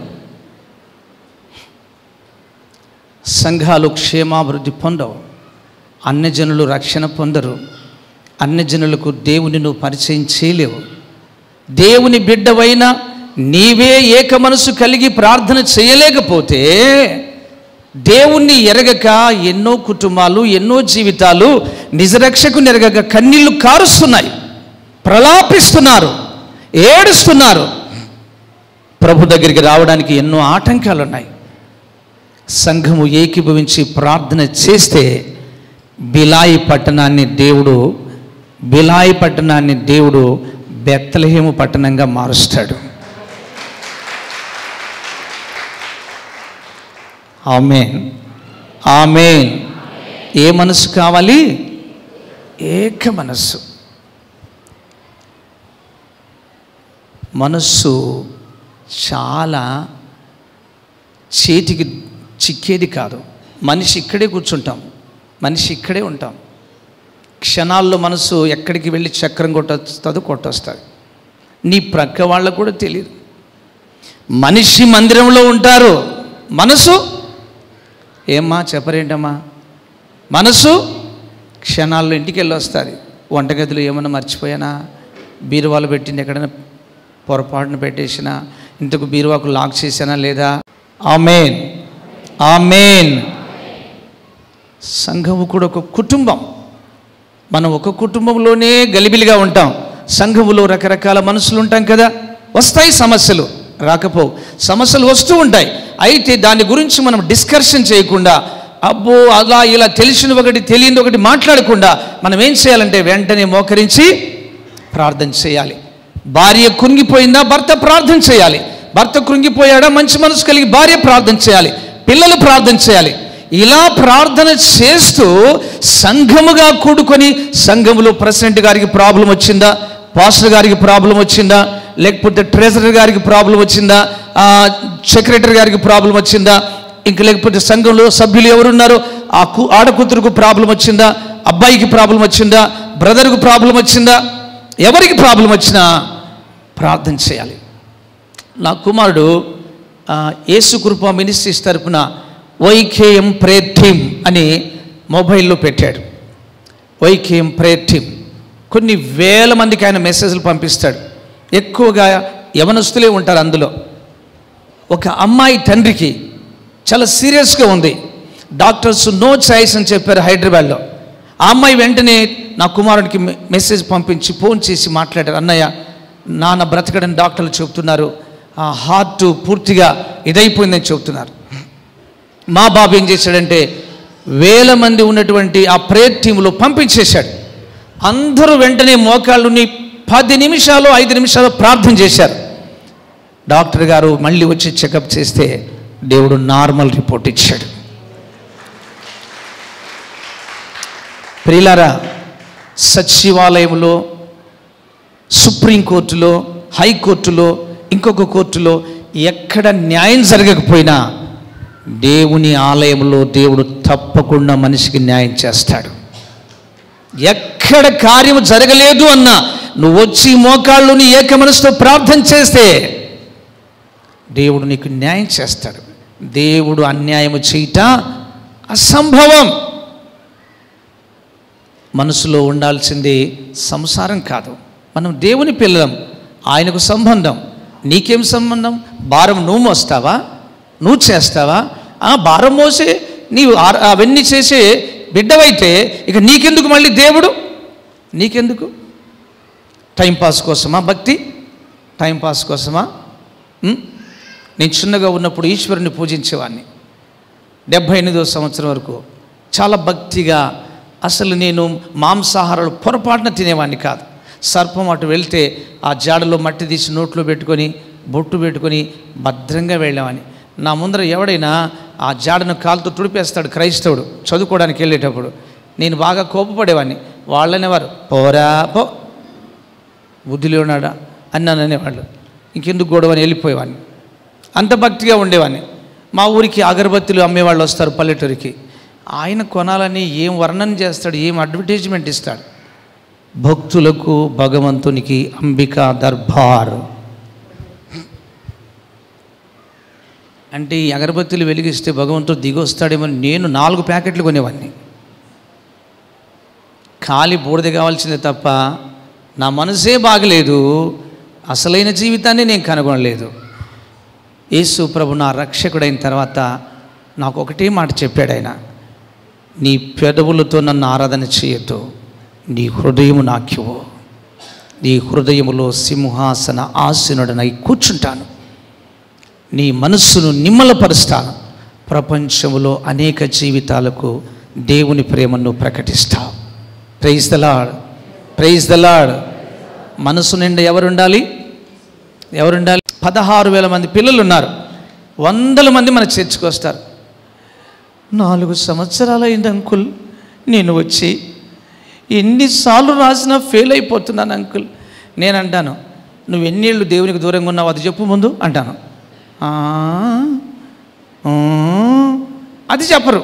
సంఘాలు క్షేమాభివృద్ధి పొందవు, అన్యజనులు రక్షణ పొందరు, అన్యజనులకు దేవుని నువ్వు పరిచయం చేయలేవు. దేవుని బిడ్డవైనా నీవే ఏక మనసు కలిగి ప్రార్థన చేయలేకపోతే దేవుణ్ణి ఎరగక ఎన్నో కుటుంబాలు, ఎన్నో జీవితాలు నిజరక్షకుని ఎరగక కన్నీళ్లు కారుస్తున్నాయి, ప్రలాపిస్తున్నారు, ఏడుస్తున్నారు. ప్రభు దగ్గరికి రావడానికి ఎన్నో ఆటంకాలు ఉన్నాయి. సంఘము ఏకీభవించి ప్రార్థన చేస్తే బిలాయి పట్టణాన్ని దేవుడు బెత్లెహేము పట్టణంగా మారుస్తాడు. ఆమేన్, ఆమేన్. ఏ మనసు కావాలి? ఏక మనస్సు. మనస్సు చాలా చేతికి చిక్కేది కాదు. మనిషి ఇక్కడే కూర్చుంటాం, మనిషి ఇక్కడే ఉంటాం. క్షణాల్లో మనసు ఎక్కడికి వెళ్ళి చక్రం కొట్టొస్తుంది. నీ ప్రక్క వాళ్ళకు కూడా తెలియదు. మనిషి మందిరంలో ఉంటారు, మనసు ఏమ్మా చెప్పరేంటమ్మా, మనసు క్షణాల్లో ఇంటికి వెళ్ళి వస్తుంది. వంటగదిలో ఏమన్నా మర్చిపోయానా, బీరువాలు పెట్టింది ఎక్కడైనా పొరపాటున పెట్టేసినా, ఇంతకు బీరువాకు లాక్ చేశానా లేదా. ఆమేన్, ఆమేన్. సంఘము కూడా ఒక కుటుంబం. మనం ఒక కుటుంబంలోనే గలిబిలిగా ఉంటాం. సంఘములో రకరకాల మనుషులు ఉంటాం కదా, వస్తాయి సమస్యలు, రాకపోవు, సమస్యలు వస్తూ ఉంటాయి. అయితే దాని గురించి మనం డిస్కషన్ చేయకుండా, అబ్బో అలా ఇలా తెలిసిన ఒకటి తెలియని ఒకటి మాట్లాడకుండా మనం ఏం చేయాలంటే వెంటనే మోకరించి ప్రార్థన చేయాలి. భార్య కృంగిపోయిందా, భర్త ప్రార్థన చేయాలి. భర్త కృంగిపోయాడా, మంచి మనసు కలిగి భార్య ప్రార్థన చేయాలి, పిల్లలు ప్రార్థన చేయాలి. ఇలా ప్రార్థన చేస్తూ సంఘముగా కూడుకొని, సంఘములో ప్రెసిడెంట్ గారికి ప్రాబ్లం వచ్చిందా, పాస్టర్ గారికి ప్రాబ్లం వచ్చిందా, లేకపోతే ట్రెజరర్ గారికి ప్రాబ్లం వచ్చిందా, సెక్రటరీ గారికి ప్రాబ్లం వచ్చిందా, ఇంక లేకపోతే సంఘంలో సభ్యులు ఎవరున్నారో ఆ ఆడకూతురుకు ప్రాబ్లం వచ్చిందా, అబ్బాయికి ప్రాబ్లం వచ్చిందా, బ్రదర్కు ప్రాబ్లం వచ్చిందా, ఎవరికి ప్రాబ్లం వచ్చినా ప్రార్థన చేయాలి. నా కుమారుడు యేసు కృప మినిస్ట్రీస్ తరపున వైకేఎం ప్రేర్ టీమ్ అని మొబైల్లో పెట్టాడు. వైకేఎం ప్రేయర్ టీమ్ కొన్ని వేల మందికి ఆయన మెసేజ్లు పంపిస్తాడు. ఎక్కువగా యవనస్తులే ఉంటారు అందులో. ఒక అమ్మాయి తండ్రికి చాలా సీరియస్గా ఉంది, డాక్టర్స్ నో చాయిస్ అని చెప్పారు హైదరాబాద్లో. ఆ అమ్మాయి వెంటనే నా కుమారుడికి మెసేజ్ పంపించి ఫోన్ చేసి మాట్లాడారు, అన్నయ్య నాన్న బ్రతకడని డాక్టర్లు చెబుతున్నారు, ఆ హార్ట్ పూర్తిగా ఇదైపోయిందని చెబుతున్నారు. మా బాబు ఏం చేశాడంటే వేల మంది ఉన్నటువంటి ఆ ప్రేయర్ టీంలో పంపించేశాడు. అందరూ వెంటనే మోకాళ్ళుని 10 నిమిషాలు 5 నిమిషాలు ప్రార్థన చేశారు. డాక్టర్ గారు మళ్ళీ వచ్చి చెకప్ చేస్తే దేవుడు నార్మల్ రిపోర్ట్ ఇచ్చాడు. ప్రియులారా, సచివాలయంలో, సుప్రీంకోర్టులో, హైకోర్టులో, ఇంకొక కోర్టులో ఎక్కడ న్యాయం జరగకపోయినా దేవుని ఆలయంలో దేవుడు తప్పకుండా మనిషికి న్యాయం చేస్తాడు. ఎక్కడ కార్యము జరగలేదు అన్నా నువ్వు వచ్చి మోకాళ్ళుని ఏక మనసుతో ప్రార్థన చేస్తే దేవుడు నీకు న్యాయం చేస్తాడు. దేవుడు అన్యాయము చేయట అసంభవం. మనసులో ఉండాల్సింది సంసారం కాదు. మనం దేవుని పిల్లలం, ఆయనకు సంబంధం. నీకేం సంబంధం? భారం నువ్వు మోస్తావా? నువ్వు చేస్తావా? ఆ భారం మోసే నీవు అవన్నీ చేసే బిడ్డవైతే ఇక నీకెందుకు మళ్ళీ దేవుడు? నీకెందుకు? టైంపాస్ కోసమా భక్తి? టైంపాస్ కోసమా? నేను చిన్నగా ఉన్నప్పుడు ఈశ్వరుని పూజించేవాడిని. 78వ సంవత్సరం వరకు చాలా భక్తిగా. అసలు నేను మాంసాహారాలు పొరపాటున తినేవాడిని కాదు. సర్పం అటు వెళ్తే ఆ జాడలో మట్టి తీసి నోట్లో పెట్టుకొని బొట్టు పెట్టుకొని భద్రంగా వెళ్ళేవాడిని. నా ముందర ఎవడైనా ఆ జాడను కాలుతో తుడిపేస్తాడు క్రైస్తవుడు చదువుకోవడానికి వెళ్ళేటప్పుడు. నేను బాగా కోపపడేవాడిని. వాళ్ళనేవారు, పోరా పో, బుద్ధిలో ఉన్నాడా అన్నాననేవాళ్ళు. ఇంకెందుకు గొడవని వెళ్ళిపోయేవాడిని. అంత భక్తిగా ఉండేవాడిని. మా ఊరికి అగరబత్తులు అమ్మేవాళ్ళు వస్తారు పల్లెటూరికి. ఆయన కొనాలని ఏం వర్ణన చేస్తాడు, ఏం అడ్వర్టైజ్మెంట్ ఇస్తాడు. భక్తులకు భగవంతునికి అంబికా దర్బార్ అంటే ఈ అగరబత్తులు వెలిగిస్తే భగవంతుడు దిగొస్తాడేమో నేను 4 ప్యాకెట్లు కొనేవాడిని. ఖాళీ బూడిద కావాల్సిందే తప్ప నా మనసే బాగలేదు, అసలైన జీవితాన్ని నేను కనుగొనలేదు. యేసు ప్రభు నా రక్షకుడైన తర్వాత నాకు ఒకటే మాట చెప్పాడు ఆయన, నీ పెదవులతో నన్ను ఆరాధన చేయొద్దు, నీ హృదయము నాకివ్వు, నీ హృదయములో సింహాసన ఆసీనుడనై కూర్చుంటాను, నీ మనస్సును నిమ్మలపరుస్తాను, ప్రపంచములో అనేక జీవితాలకు దేవుని ప్రేమను ప్రకటిస్తావు. Praise the Lord, praise the Lord. మనసు నిండా ఎవరుండాలి? 16,000 మంది పిల్లలు ఉన్నారు. 100 మంది మన చర్చికి వస్తారు. 4 సంవత్సరాలు అయింది అంకుల్ నేను వచ్చి, ఎన్నిసార్లు రాసినా ఫెయిల్ అయిపోతున్నాను అంకుల్. నేను అంటాను, నువ్వు ఎన్నేళ్ళు దేవునికి దూరంగా ఉన్నావు అది చెప్పు ముందు అంటాను. అది చెప్పరు.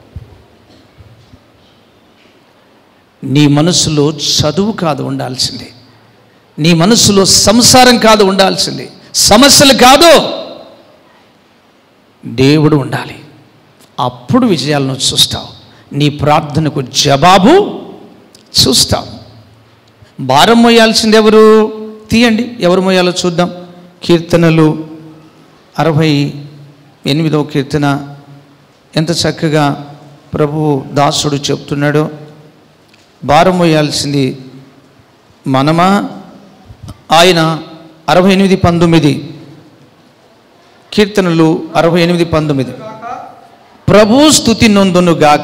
నీ మనసులో చదువు కాదు ఉండాల్సింది, నీ మనసులో సంసారం కాదు ఉండాల్సింది, సమస్యలు కాదు, దేవుడు ఉండాలి. అప్పుడు విజయాలను చూస్తావు, నీ ప్రార్థనకు జవాబు చూస్తావు. భారం మోయాల్సింది ఎవరు? తీయండి, ఎవరు మోయాలో చూద్దాం. కీర్తనలు 68వ కీర్తన ఎంత చక్కగా ప్రభు దాసుడు చెప్తున్నాడో. భారం మోయాల్సింది మనమా ఆయన? 68:19 కీర్తనలు 68:19 ప్రభు స్తుతి నొందునుగాక,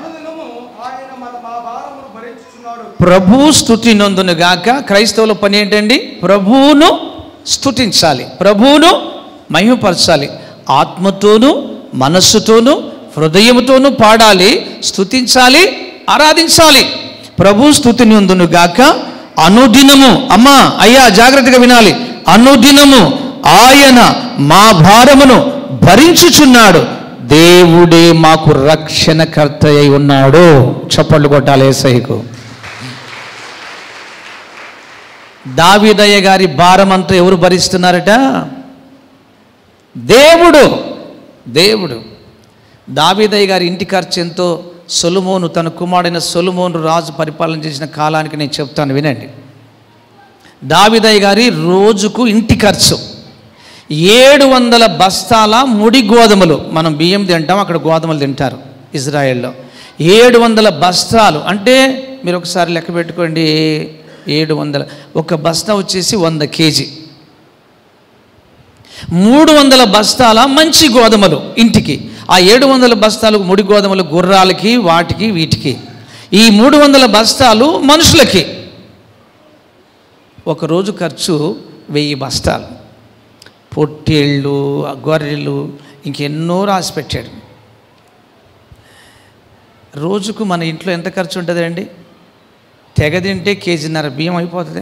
ప్రభు స్తుతి నొందునుగాక. క్రైస్తవుల పని ఏంటండి? ప్రభువును స్తుతించాలి, ప్రభువును మహిమపరచాలి. ఆత్మతోనూ మనస్సుతోనూ హృదయముతోనూ పాడాలి, స్తుతించాలి, ఆరాధించాలి. ప్రభు స్తుతి నొందునుగాక అనుదినము. అమ్మా అయ్యా జాగ్రత్తగా వినాలి. అనుదినము ఆయన మా భారమును భరించుచున్నాడు, దేవుడే మాకు రక్షణకర్త అయి ఉన్నాడు. చప్పట్లు కొట్టాలి యేసయ్యకు. దావీదయ్య గారి భారం అంతా ఎవరు భరిస్తున్నారట? దేవుడు. దేవుడు. దావీదయ్య గారి ఇంటి ఖర్చు ఎంతో సొలొమోను తన కుమారుడైన సొలొమోను రాజు పరిపాలన చేసిన కాలానికి నేను చెప్తాను వినండి. దావీదయ్య గారి రోజుకు ఇంటి ఖర్చు 700 బస్తాల ముడి గోధుమలు. మనం బియ్యం తింటాం, అక్కడ గోధుమలు తింటారు ఇజ్రాయెల్లో. 700 బస్తాలు అంటే మీరు ఒకసారి లెక్క పెట్టుకోండి. 700 ఒక బస్తా వచ్చేసి 100 కేజీ. 300 బస్తాల మంచి గోధుమలు ఇంటికి. ఆ 700 బస్తాలు ముడి గోధుమలు గుర్రాలకి, వాటికి, వీటికి. ఈ 300 బస్తాలు మనుషులకి. ఒకరోజు ఖర్చు 1000 బస్తాలు. పొట్టేళ్ళు, గొర్రెలు, ఇంకెన్నో రాసి పెట్టాడు. రోజుకు మన ఇంట్లో ఎంత ఖర్చు ఉంటుంది అండి? తెగ తింటే 1.5 కేజీ బియ్యం అయిపోతుంది.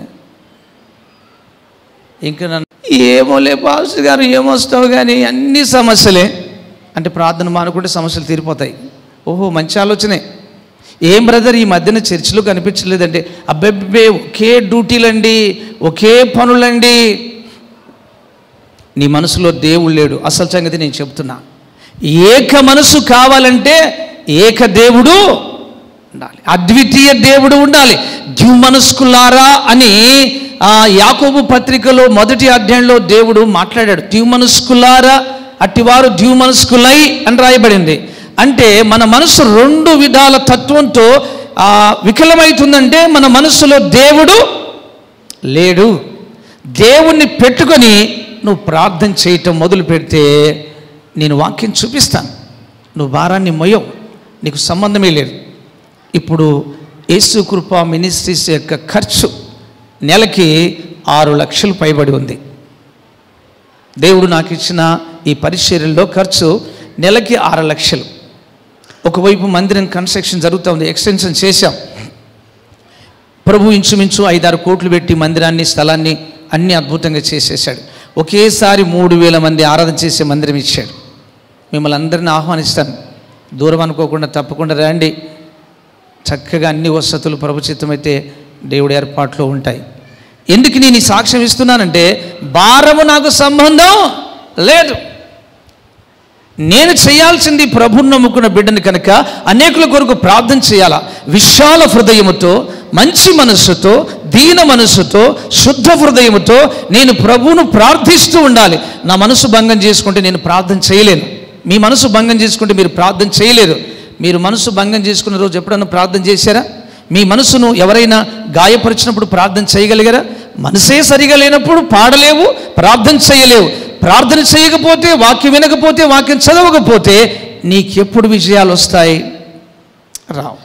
ఇంకా నన్ను ఏమోలే పాస్టర్ గారు ఏమొస్తావు కానీ అన్ని సమస్యలే అంటే ప్రార్థన మానుకుంటే సమస్యలు తీరిపోతాయి. ఓహో, మంచి ఆలోచనే. ఏం బ్రదర్ ఈ మధ్యన చర్చిలో కనిపించలేదంటే, అబ్బెబ్బే ఒకే డ్యూటీలండి, ఒకే పనులండి. నీ మనసులో దేవుడు లేడు. అసలు సంగతి నేను చెప్తున్నా. ఏక మనసు కావాలంటే ఏక దేవుడు ఉండాలి, అద్వితీయ దేవుడు ఉండాలి. ద్విమనస్కులారా అని యాకోబు పత్రికలో 1వ అధ్యాయంలో దేవుడు మాట్లాడాడు. ద్విమనస్కులారా అట్టివారు ద్విమనస్కులై అని రాయబడింది. అంటే మన మనసు 2 విధాల తత్వంతో వికలమవుతుందంటే మన మనసులో దేవుడు లేడు. దేవుణ్ణి పెట్టుకొని నువ్వు ప్రార్థన చేయటం మొదలు పెడితే నేను వాక్యం చూపిస్తాను. నువ్వు భారాన్ని మొయ్యవు, నీకు సంబంధమే లేదు. ఇప్పుడు యేసు కృప మినిస్ట్రీస్ యొక్క ఖర్చు నెలకి 6 లక్షలు పైబడి ఉంది. దేవుడు నాకు ఇచ్చిన ఈ పరిచర్యలో ఖర్చు నెలకి 6 లక్షలు. ఒకవైపు మందిరం కన్స్ట్రక్షన్ జరుగుతూ ఉంది, ఎక్స్టెన్షన్ చేశాం. ప్రభు ఇంచుమించు 5-6 కోట్లు పెట్టి మందిరాన్ని, స్థలాన్ని అన్నీ అద్భుతంగా చేసేసాడు. ఒకేసారి 3000 మంది ఆరాధన చేసే మందిరం ఇచ్చాడు. మిమ్మల్ని అందరినీ ఆహ్వానిస్తాను, దూరం అనుకోకుండా తప్పకుండా రండి. చక్కగా అన్ని వసతులు ప్రభుచిత్తమైతే దేవుడి ఏర్పాట్లో ఉంటాయి. ఎందుకు నేను ఈ సాక్ష్యం ఇస్తున్నానంటే భారము నాకు సంబంధం లేదు. నేను చేయాల్సింది ప్రభువును నమ్ముకున్న బిడ్డని కనుక అనేకుల కొరకు ప్రార్థన చేయాలా. విశాల హృదయముతో, మంచి మనస్సుతో, దీన మనస్సుతో, శుద్ధ హృదయముతో నేను ప్రభువును ప్రార్థిస్తూ ఉండాలి. నా మనసు భంగం చేసుకుంటే నేను ప్రార్థన చేయలేను. మీ మనసు భంగం చేసుకుంటే మీరు ప్రార్థన చేయలేరు. మీరు మనసు భంగం చేసుకున్న రోజు ఎప్పుడన్నా ప్రార్థన చేశారా? మీ మనసును ఎవరైనా గాయపరిచినప్పుడు ప్రార్థన చేయగలిగారా? మనసే సరిగా లేనప్పుడు పాడలేవు, ప్రార్థన చేయలేవు. ప్రార్థన చేయకపోతే, వాక్యం వినకపోతే, వాక్యం చదవకపోతే నీకెప్పుడు విజయాలు వస్తాయి? రావు.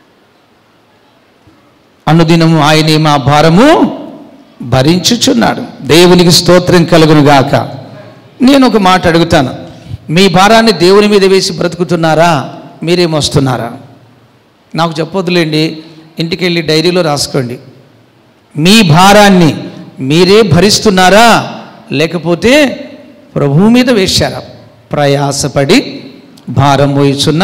అనుదినము ఆయనే మా భారము భరించుచున్నాడు. దేవునికి స్తోత్రం కలుగునుగాక. నేను ఒక మాట అడుగుతాను, మీ భారాన్ని దేవుని మీద వేసి బ్రతుకుతున్నారా? మీరేమొస్తున్నారా? నాకు చెప్పొద్దులేండి, ఇంటికి వెళ్ళి డైరీలో రాసుకోండి. మీ భారాన్ని మీరే భరిస్తున్నారా లేకపోతే ప్రభువు మీద వేశారా? ప్రయాసపడి భారం మోయిచున్న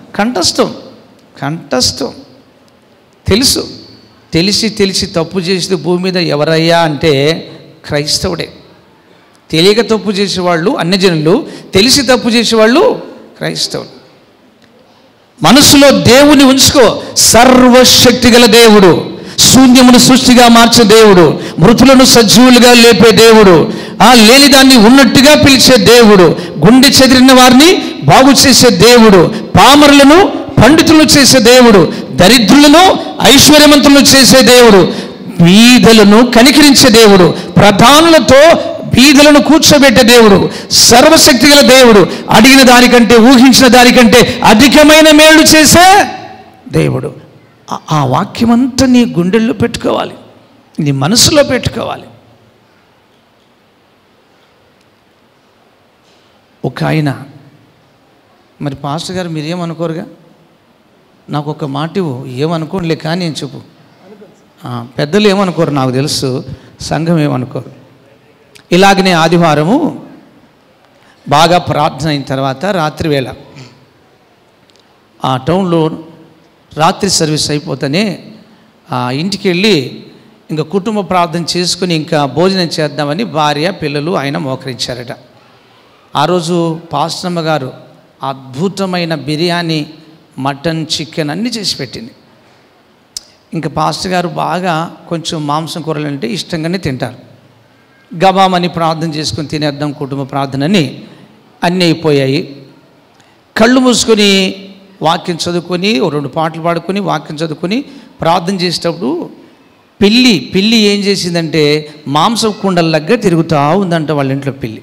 కంఠస్థం తెలుసు, తెలిసి తప్పు చేసి భూమి మీద ఎవరయ్యా అంటే క్రైస్తవుడే. తెలియక తప్పు చేసేవాళ్ళు అన్యజనులు, తెలిసి తప్పు చేసేవాళ్ళు క్రైస్తవులు. మనసులో దేవుని ఉంచుకో. సర్వశక్తి గల దేవుడు, శూన్యమును సృష్టిగా మార్చే దేవుడు, మృతులను సజీవులుగా లేపే దేవుడు, లేని దాన్ని ఉన్నట్టుగా పిలిచే దేవుడు, గుండె చెదిరిన వారిని బాగు చేసే దేవుడు, పామరులను పండితులను చేసే దేవుడు, దరిద్రులను ఐశ్వర్యవంతులను చేసే దేవుడు, బీదలను కనికరించే దేవుడు, ప్రధానులతో బీదలను కూర్చోబెట్టే దేవుడు, సర్వశక్తి గల దేవుడు, అడిగిన దానికంటే ఊహించిన దానికంటే అధికమైన మేలు చేసే దేవుడు. ఆ వాక్యమంతా నీ గుండెల్లో పెట్టుకోవాలి, నీ మనసులో పెట్టుకోవాలి. ఒక ఆయన, మరి పాస్టర్ గారు మీరేమనుకోరుగా? నాకు ఒక మాట ఏమనుకోండిలే కానీ నేను చెప్పు. పెద్దలు ఏమనుకోరు నాకు తెలుసు, సంఘం ఏమనుకోరు. ఇలాగనే ఆదివారము బాగా ప్రార్థన అయిన తర్వాత రాత్రి వేళ ఆ టౌన్లో రాత్రి సర్వీస్ అయిపోతేనే ఇంటికి వెళ్ళి ఇంకా కుటుంబ ప్రార్థన చేసుకుని ఇంకా భోజనం చేద్దామని భార్య పిల్లలు ఆయన మోకరించారట. ఆ రోజు పాస్టమ్మ గారు అద్భుతమైన బిర్యానీ మటన్, చికెన్ అన్నీ చేసి పెట్టింది. ఇంకా పాస్టర్ గారు బాగా కొంచెం మాంసం కూరలు అంటే ఇష్టంగానే తింటారు. గబామని ప్రార్థన చేసుకుని తినేద్దాం, కుటుంబ ప్రార్థనని అన్నీ అయిపోయాయి. కళ్ళు మూసుకొని వాక్యం చదువుకొని 2 పాటలు పాడుకొని వాక్యం చదువుకొని ప్రార్థన చేసేటప్పుడు పిల్లి ఏం చేసిందంటే మాంసం కుండలలాగా తిరుగుతూ ఉందంట వాళ్ళ ఇంట్లో పిల్లి.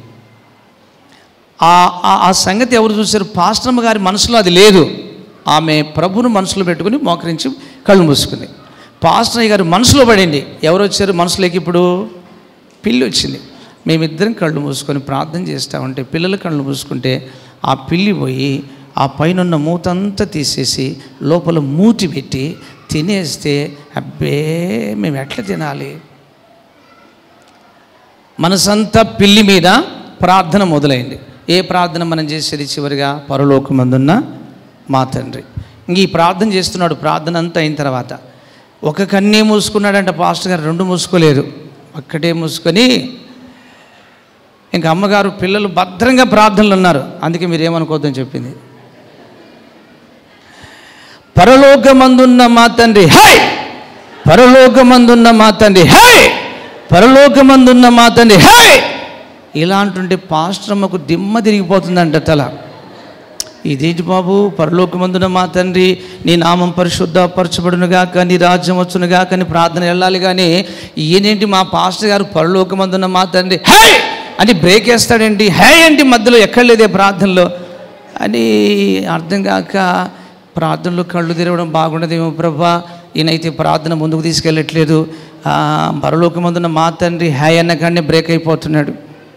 ఆ సంగతి ఎవరు చూశారు? పాస్టర్మ గారి మనసులో అది లేదు. ఆమె ప్రభువును మనసులో పెట్టుకుని మోకరించి కళ్ళు మూసుకుంది. పాస్టర్ గారు మనసులో పడింది. ఎవరు వచ్చారు మనసులోకి? ఇప్పుడు పిల్లి వచ్చింది. మేమిద్దరం కళ్ళు మూసుకొని ప్రార్థన చేస్తామంటే పిల్లలు కళ్ళు మూసుకుంటే ఆ పిల్లి పోయి ఆ పైన మూతంతా తీసేసి లోపల మూతి పెట్టి తినేస్తే అబ్బే మేము ఎట్లా తినాలి? మనసంతా పిల్లి మీద ప్రార్థన మొదలైంది. ఏ ప్రార్థన మనం చేసేది? చివరిగా పరలోకమందున్న మా తండ్రి. ఇంక ఈ ప్రార్థన చేస్తున్నాడు. ప్రార్థన అంతా అయిన తర్వాత ఒక కన్నే మూసుకున్నాడంట పాస్టర్ గారు, 2 మూసుకోలేదు, ఒక్కటే మూసుకొని ఇంకా అమ్మగారు పిల్లలు భద్రంగా ప్రార్థనలు ఉన్నారు. అందుకే మీరు ఏమనుకోవద్దని చెప్పింది. పరలోకమందున్న మా తండ్రి హై, పరలోకమందున్న మా తండ్రి హై, పరలోకమందున్న మా తండ్రి హై. ఇలా అంటుంటే పాస్టర్మ్మకు దిమ్మ తిరిగిపోతుందంట తల. ఇదేంటి బాబు, పరలోకమందున మా తండ్రి నీ నామం పరిశుద్ధపరచబడునుగాక, నీ రాజ్యం వచ్చునుగాక అని ప్రార్థన వెళ్ళాలి కానీ ఈయనేంటి మా పాస్టర్ గారు పరలోకమందున మా తండ్రి హై అని బ్రేక్ వేస్తాడేంటి? హై ఏంటి మధ్యలో ఎక్కడ లేదే ప్రార్థనలో అని అర్థం కాక ప్రార్థనలో కళ్ళు తెరవడం బాగుండదేమో ప్రభా, ఈయనైతే ప్రార్థన ముందుకు తీసుకెళ్ళట్లేదు, పరలోకమందున మా తండ్రి హై అన్న కానీ బ్రేక్ అయిపోతున్నాడు.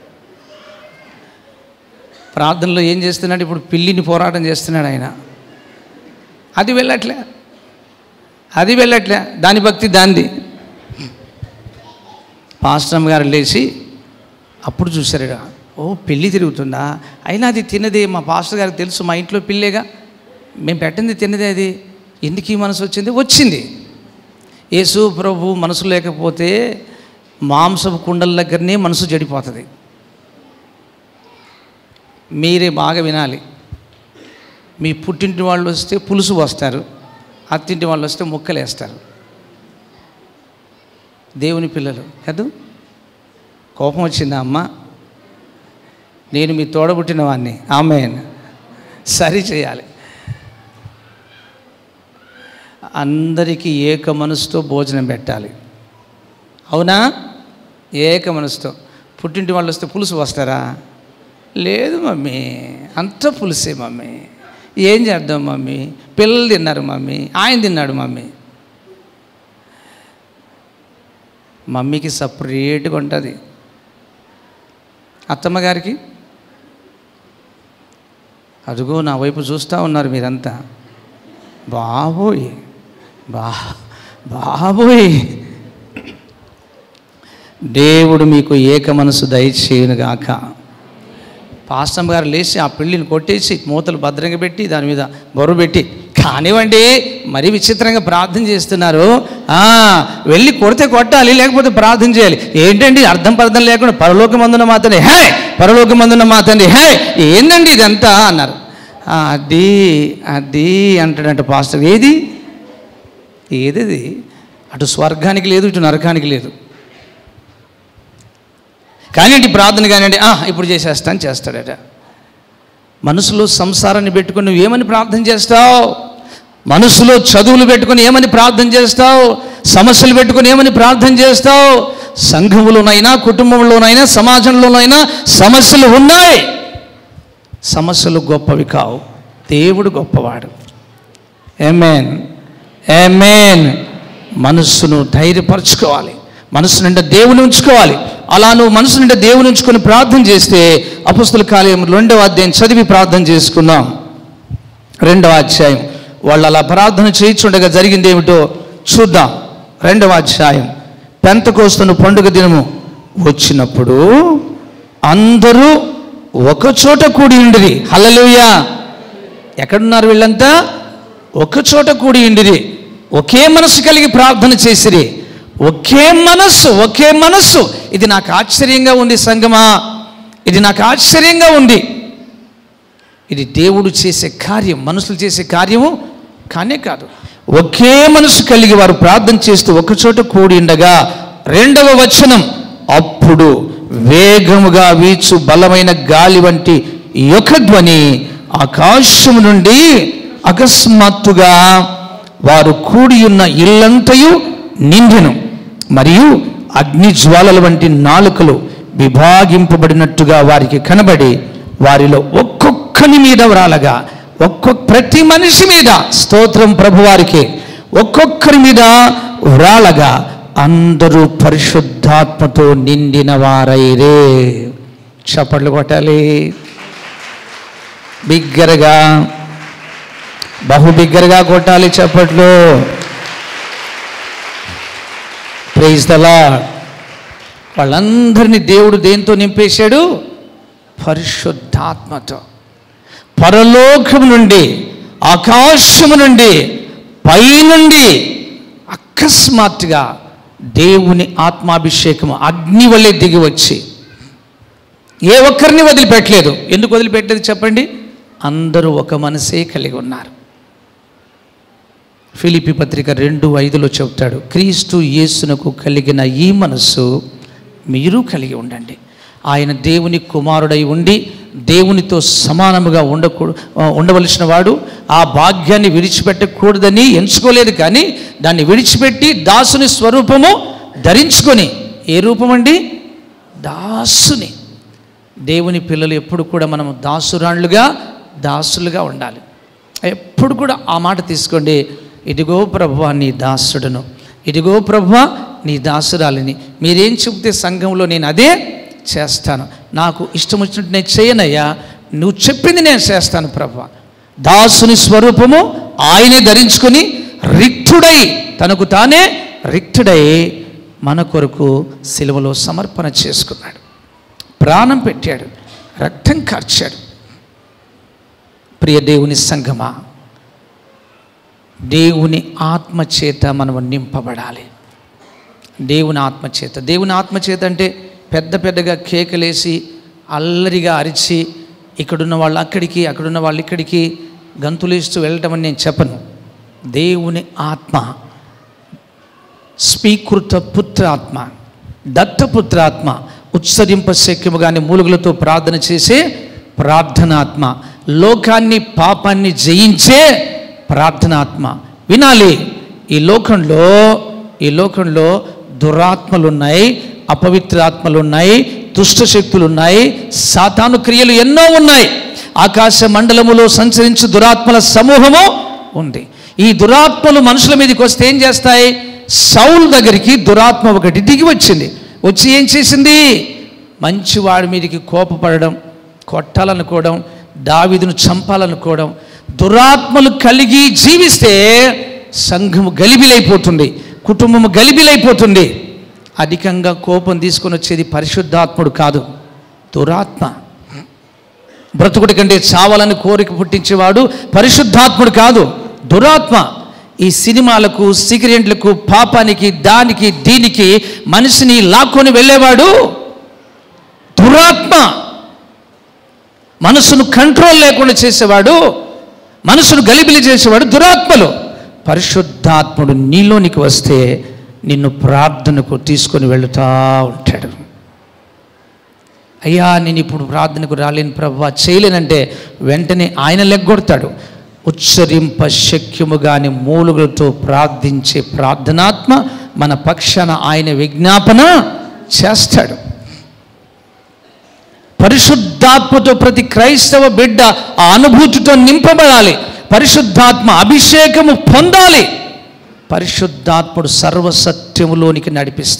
ప్రార్థనలో ఏం చేస్తున్నాడు? ఇప్పుడు పిల్లిని పోరాటం చేస్తున్నాడు ఆయన. అది వెళ్ళట్లే, దాని భక్తి దాంది. పాస్టర్ గారు లేచి అప్పుడు చూశారుగా, ఓ పిల్లి తిరుగుతుందా, అయినా అది తిన్నదే, మా పాస్టర్ గారికి తెలుసు, మా ఇంట్లో పిల్లేగా, మేము పెట్టింది తిన్నదే, అది ఎందుకు ఈ మనసు వచ్చింది. యేసు ప్రభు మనసు లేకపోతే మాంసపు కుండల దగ్గరనే మనసు చెడిపోతుంది. మీరే బాగా వినాలి. మీ పుట్టింటి వాళ్ళు వస్తే పులుసు వస్తారు, అత్తింటి వాళ్ళు వస్తే ముక్కలు వేస్తారు. దేవుని పిల్లలు కాదు. కోపం వచ్చిందా అమ్మ? నేను మీ తోడబుట్టిన వాడిని, ఆమేన్, సరి చేయాలి. అందరికీ ఏక మనసుతో భోజనం పెట్టాలి, అవునా? ఏక మనసుతో. పుట్టింటి వాళ్ళు వస్తే పులుసు వస్తారా? లేదు మమ్మీ, అంత పులుసే మమ్మీ, ఏం చేద్దాం మమ్మీ, పిల్లలు తిన్నారు మమ్మీ, ఆయన తిన్నాడు మమ్మీ. మమ్మీకి సపరేట్గా ఉంటుంది, అత్తమ్మగారికి అదుగో నా వైపు చూస్తూ ఉన్నారు మీరంతా. బాబోయ్ బాబోయ్, దేవుడు మీకు ఏక మనసు దయచేయునుగాక. పాస్టమ్ గారు లేచి ఆ పిల్లిని కొట్టేసి మూతలు భద్రంగా పెట్టి దాని మీద బరువు పెట్టి, కానివ్వండి మరీ విచిత్రంగా ప్రార్థన చేస్తున్నారు, వెళ్ళి కొడితే కొట్టాలి, లేకపోతే ప్రార్థన చేయాలి. ఏంటండి అర్థం పర్థం లేకుండా పరలోకమందున మా తండ్రి హే, పరలోకమందున మా తండ్రి హే, ఏందండి ఇదంతా అన్నారు. అది అంటాడంట పాస్టర్. ఏది అటు స్వర్గానికి లేదు, ఇటు నరకానికి లేదు. కానివ్వండి ప్రార్థన కానివ్వండి, ఇప్పుడు చేస్తాడట. మనసులో సంసారాన్ని పెట్టుకుని నువ్వు ఏమని ప్రార్థన చేస్తావు? మనసులో చదువులు పెట్టుకుని ఏమని ప్రార్థన చేస్తావు? సమస్యలు పెట్టుకుని ఏమని ప్రార్థన చేస్తావు? సంఘములోనైనా, కుటుంబంలోనైనా, సమాజంలోనైనా సమస్యలు ఉన్నాయి. సమస్యలు గొప్పవి కావు, దేవుడు గొప్పవాడు. ఆమేన్, ఆమేన్. మనస్సును ధైర్యపరచుకోవాలి, మనసు నిండా దేవుని ఉంచుకోవాలి. అలా నువ్వు మనసు నిండా దేవుని ఉంచుకొని ప్రార్థన చేస్తే, అపొస్తలుల కార్యం 2వ అధ్యాయం చదివి ప్రార్థన చేసుకుందాం. 2వ అధ్యాయం వాళ్ళు అలా ప్రార్థన చేయించుండగా జరిగింది ఏమిటో చూద్దాం. 2వ అధ్యాయం. పెంతెకోస్తు పండుగ దినము వచ్చినప్పుడు అందరూ ఒక చోట కూడి ఉండిరి. హల్లెలూయా. ఎక్కడున్నారు వీళ్ళంతా? ఒక చోట కూడి ఉండిరి, ఒకే మనసు కలిగి ప్రార్థన చేసిరి. ఒకే మనస్సు. ఇది నాకు ఆశ్చర్యంగా ఉంది సంగమా, ఇది నాకు ఆశ్చర్యంగా ఉంది. ఇది దేవుడు చేసే కార్యం, మనుషులు చేసే కార్యము కానే కాదు. ఒకే మనసు కలిగి వారు ప్రార్థన చేస్తూ ఒకచోట కూడి ఉండగా, 2వ వచనం, అప్పుడు వేగముగా వీచు బలమైన గాలి వంటి యొక్క ధ్వని ఆకాశము నుండి అకస్మాత్తుగా వారు కూడి ఉన్న ఇల్లంతయు నిండెను. మరియు అగ్ని జ్వాలల వంటి నాలుకలు విభాగింపబడినట్టుగా వారికి కనబడి, వారిలో ఒక్కొక్కని మీద వ్రాలగా, ప్రతి మనిషి మీద, స్తోత్రం ప్రభువారికి, ఒక్కొక్కరి మీద వ్రాలగా అందరూ పరిశుద్ధాత్మతో నిండిన వారైరే. చప్పట్లు కొట్టాలి బిగ్గరగా, బహు బిగ్గరగా కొట్టాలి చప్పట్లు. Praise the Lord. వాళ్ళందరినీ దేవుడు దేంతో నింపేశాడు? పరిశుద్ధాత్మతో. పరలోకము నుండి, ఆకాశము నుండి, పైనుండి అకస్మాత్తుగా దేవుని ఆత్మాభిషేకము అగ్ని వల్లే దిగి వచ్చి ఏ ఒక్కరిని వదిలిపెట్టలేదు. ఎందుకు వదిలిపెట్టలేదు చెప్పండి? అందరూ ఒక మనసే కలిగి ఉన్నారు. ఫిలిప్పీ పత్రిక 2:5 చెబుతాడు, క్రీస్తు యేసునకు కలిగిన ఈ మనస్సు మీరు కలిగి ఉండండి. ఆయన దేవుని కుమారుడై ఉండి దేవునితో సమానముగా ఉండవలసిన వాడు. ఆ భాగ్యాన్ని విడిచిపెట్టకూడదని ఎంచుకోలేదు, కానీ దాన్ని విడిచిపెట్టి దాసుని స్వరూపము ధరించుకొని, ఏ రూపం అండి? దాసుని. దేవుని పిల్లలు ఎప్పుడు కూడా మనము దాసులుగా ఉండాలి. ఎప్పుడు కూడా ఆ మాట తీసుకోండి, ఇదిగో ప్రభువా నీ దాసుడును, ఇదిగో ప్రభువా నీ దాసురాలిని. మీరేం చెబితే సంఘంలో నేను అదే చేస్తాను. నాకు ఇష్టం వచ్చినట్టు నేను చేయనయ్యా, నువ్వు చెప్పింది నేను చేస్తాను ప్రభువా. దాసుని స్వరూపము ఆయనే ధరించుకొని రిక్తుడై, తనకు తానే రిక్తుడై మన కొరకు సిలువలో సమర్పణ చేసుకున్నాడు. ప్రాణం పెట్టాడు, రక్తం కార్చాడు. ప్రియ దేవుని సంఘమా, దేవుని ఆత్మచేత మనము నింపబడాలి. దేవుని ఆత్మచేత అంటే పెద్దగా కేకలేసి అల్లరిగా అరిచి ఇక్కడున్న వాళ్ళు అక్కడికి, అక్కడున్న వాళ్ళు ఇక్కడికి గంతులేస్తూ వెళ్ళటం అని నేను చెప్పను. దేవుని ఆత్మ, స్వీకృత పుత్రాత్మ, దత్తపుత్రాత్మ, ఉత్సరింప శక్యముగానే మూలుగులతో ప్రార్థన చేసే ప్రార్థనాత్మ, లోకాన్ని పాపాన్ని జయించే ప్రార్థనాత్మ. వినాలి, ఈ లోకంలో దురాత్మలున్నాయి, అపవిత్రాత్మలున్నాయి, దుష్టశక్తులున్నాయి, సాతాను క్రియలు ఎన్నో ఉన్నాయి. ఆకాశ మండలములో సంచరించు దురాత్మల సమూహము ఉంది. ఈ దురాత్మలు మనుషుల మీదకి వస్తే ఏం చేస్తాయి? సౌలు దగ్గరికి దురాత్మ ఒకటి దిగి వచ్చింది. వచ్చి ఏం చేసింది? మంచివాడి మీదకి కోపపడడం, కొట్టాలనుకోవడం, దావీదును చంపాలనుకోవడం. దురాత్మలు కలిగి జీవిస్తే సంఘము గలిబిలైపోతుంది, కుటుంబము గలిబిలైపోతుంది. అధికంగా కోపం తీసుకొని వచ్చేది పరిశుద్ధాత్ముడు కాదు, దురాత్మ. బ్రతుకుడి కంటే చావాలని కోరిక పుట్టించేవాడు పరిశుద్ధాత్ముడు కాదు, దురాత్మ. ఈ సినిమాలకు, సిగరెట్లకు, పాపానికి, దానికి దీనికి మనిషిని లాక్కొని వెళ్ళేవాడు దురాత్మ. మనసును కంట్రోల్ లేకుండా చేసేవాడు, మనసును గలిబిలి చేసేవాడు దురాత్మలు. పరిశుద్ధాత్ముడు నీలోనికి వస్తే నిన్ను ప్రార్థనకు తీసుకొని వెళుతూ ఉంటాడు. అయ్యా నేను ఇప్పుడు ప్రార్థనకు రాలేను ప్రభువా, చేయలేనంటే వెంటనే ఆయన లెగ్గొడతాడు. ఉచ్చరింప శక్యముగాని మూలుగులతో ప్రార్థించే ప్రార్థనాత్మ మన పక్షాన ఆయన విజ్ఞాపన చేస్తాడు. పరిశుద్ధాత్మతో ప్రతి క్రైస్తవ బిడ్డ ఆ అనుభూతితో నింపబడాలి. పరిశుద్ధాత్మ అభిషేకము పొందాలి. పరిశుద్ధాత్ముడు సర్వసత్యములోనికి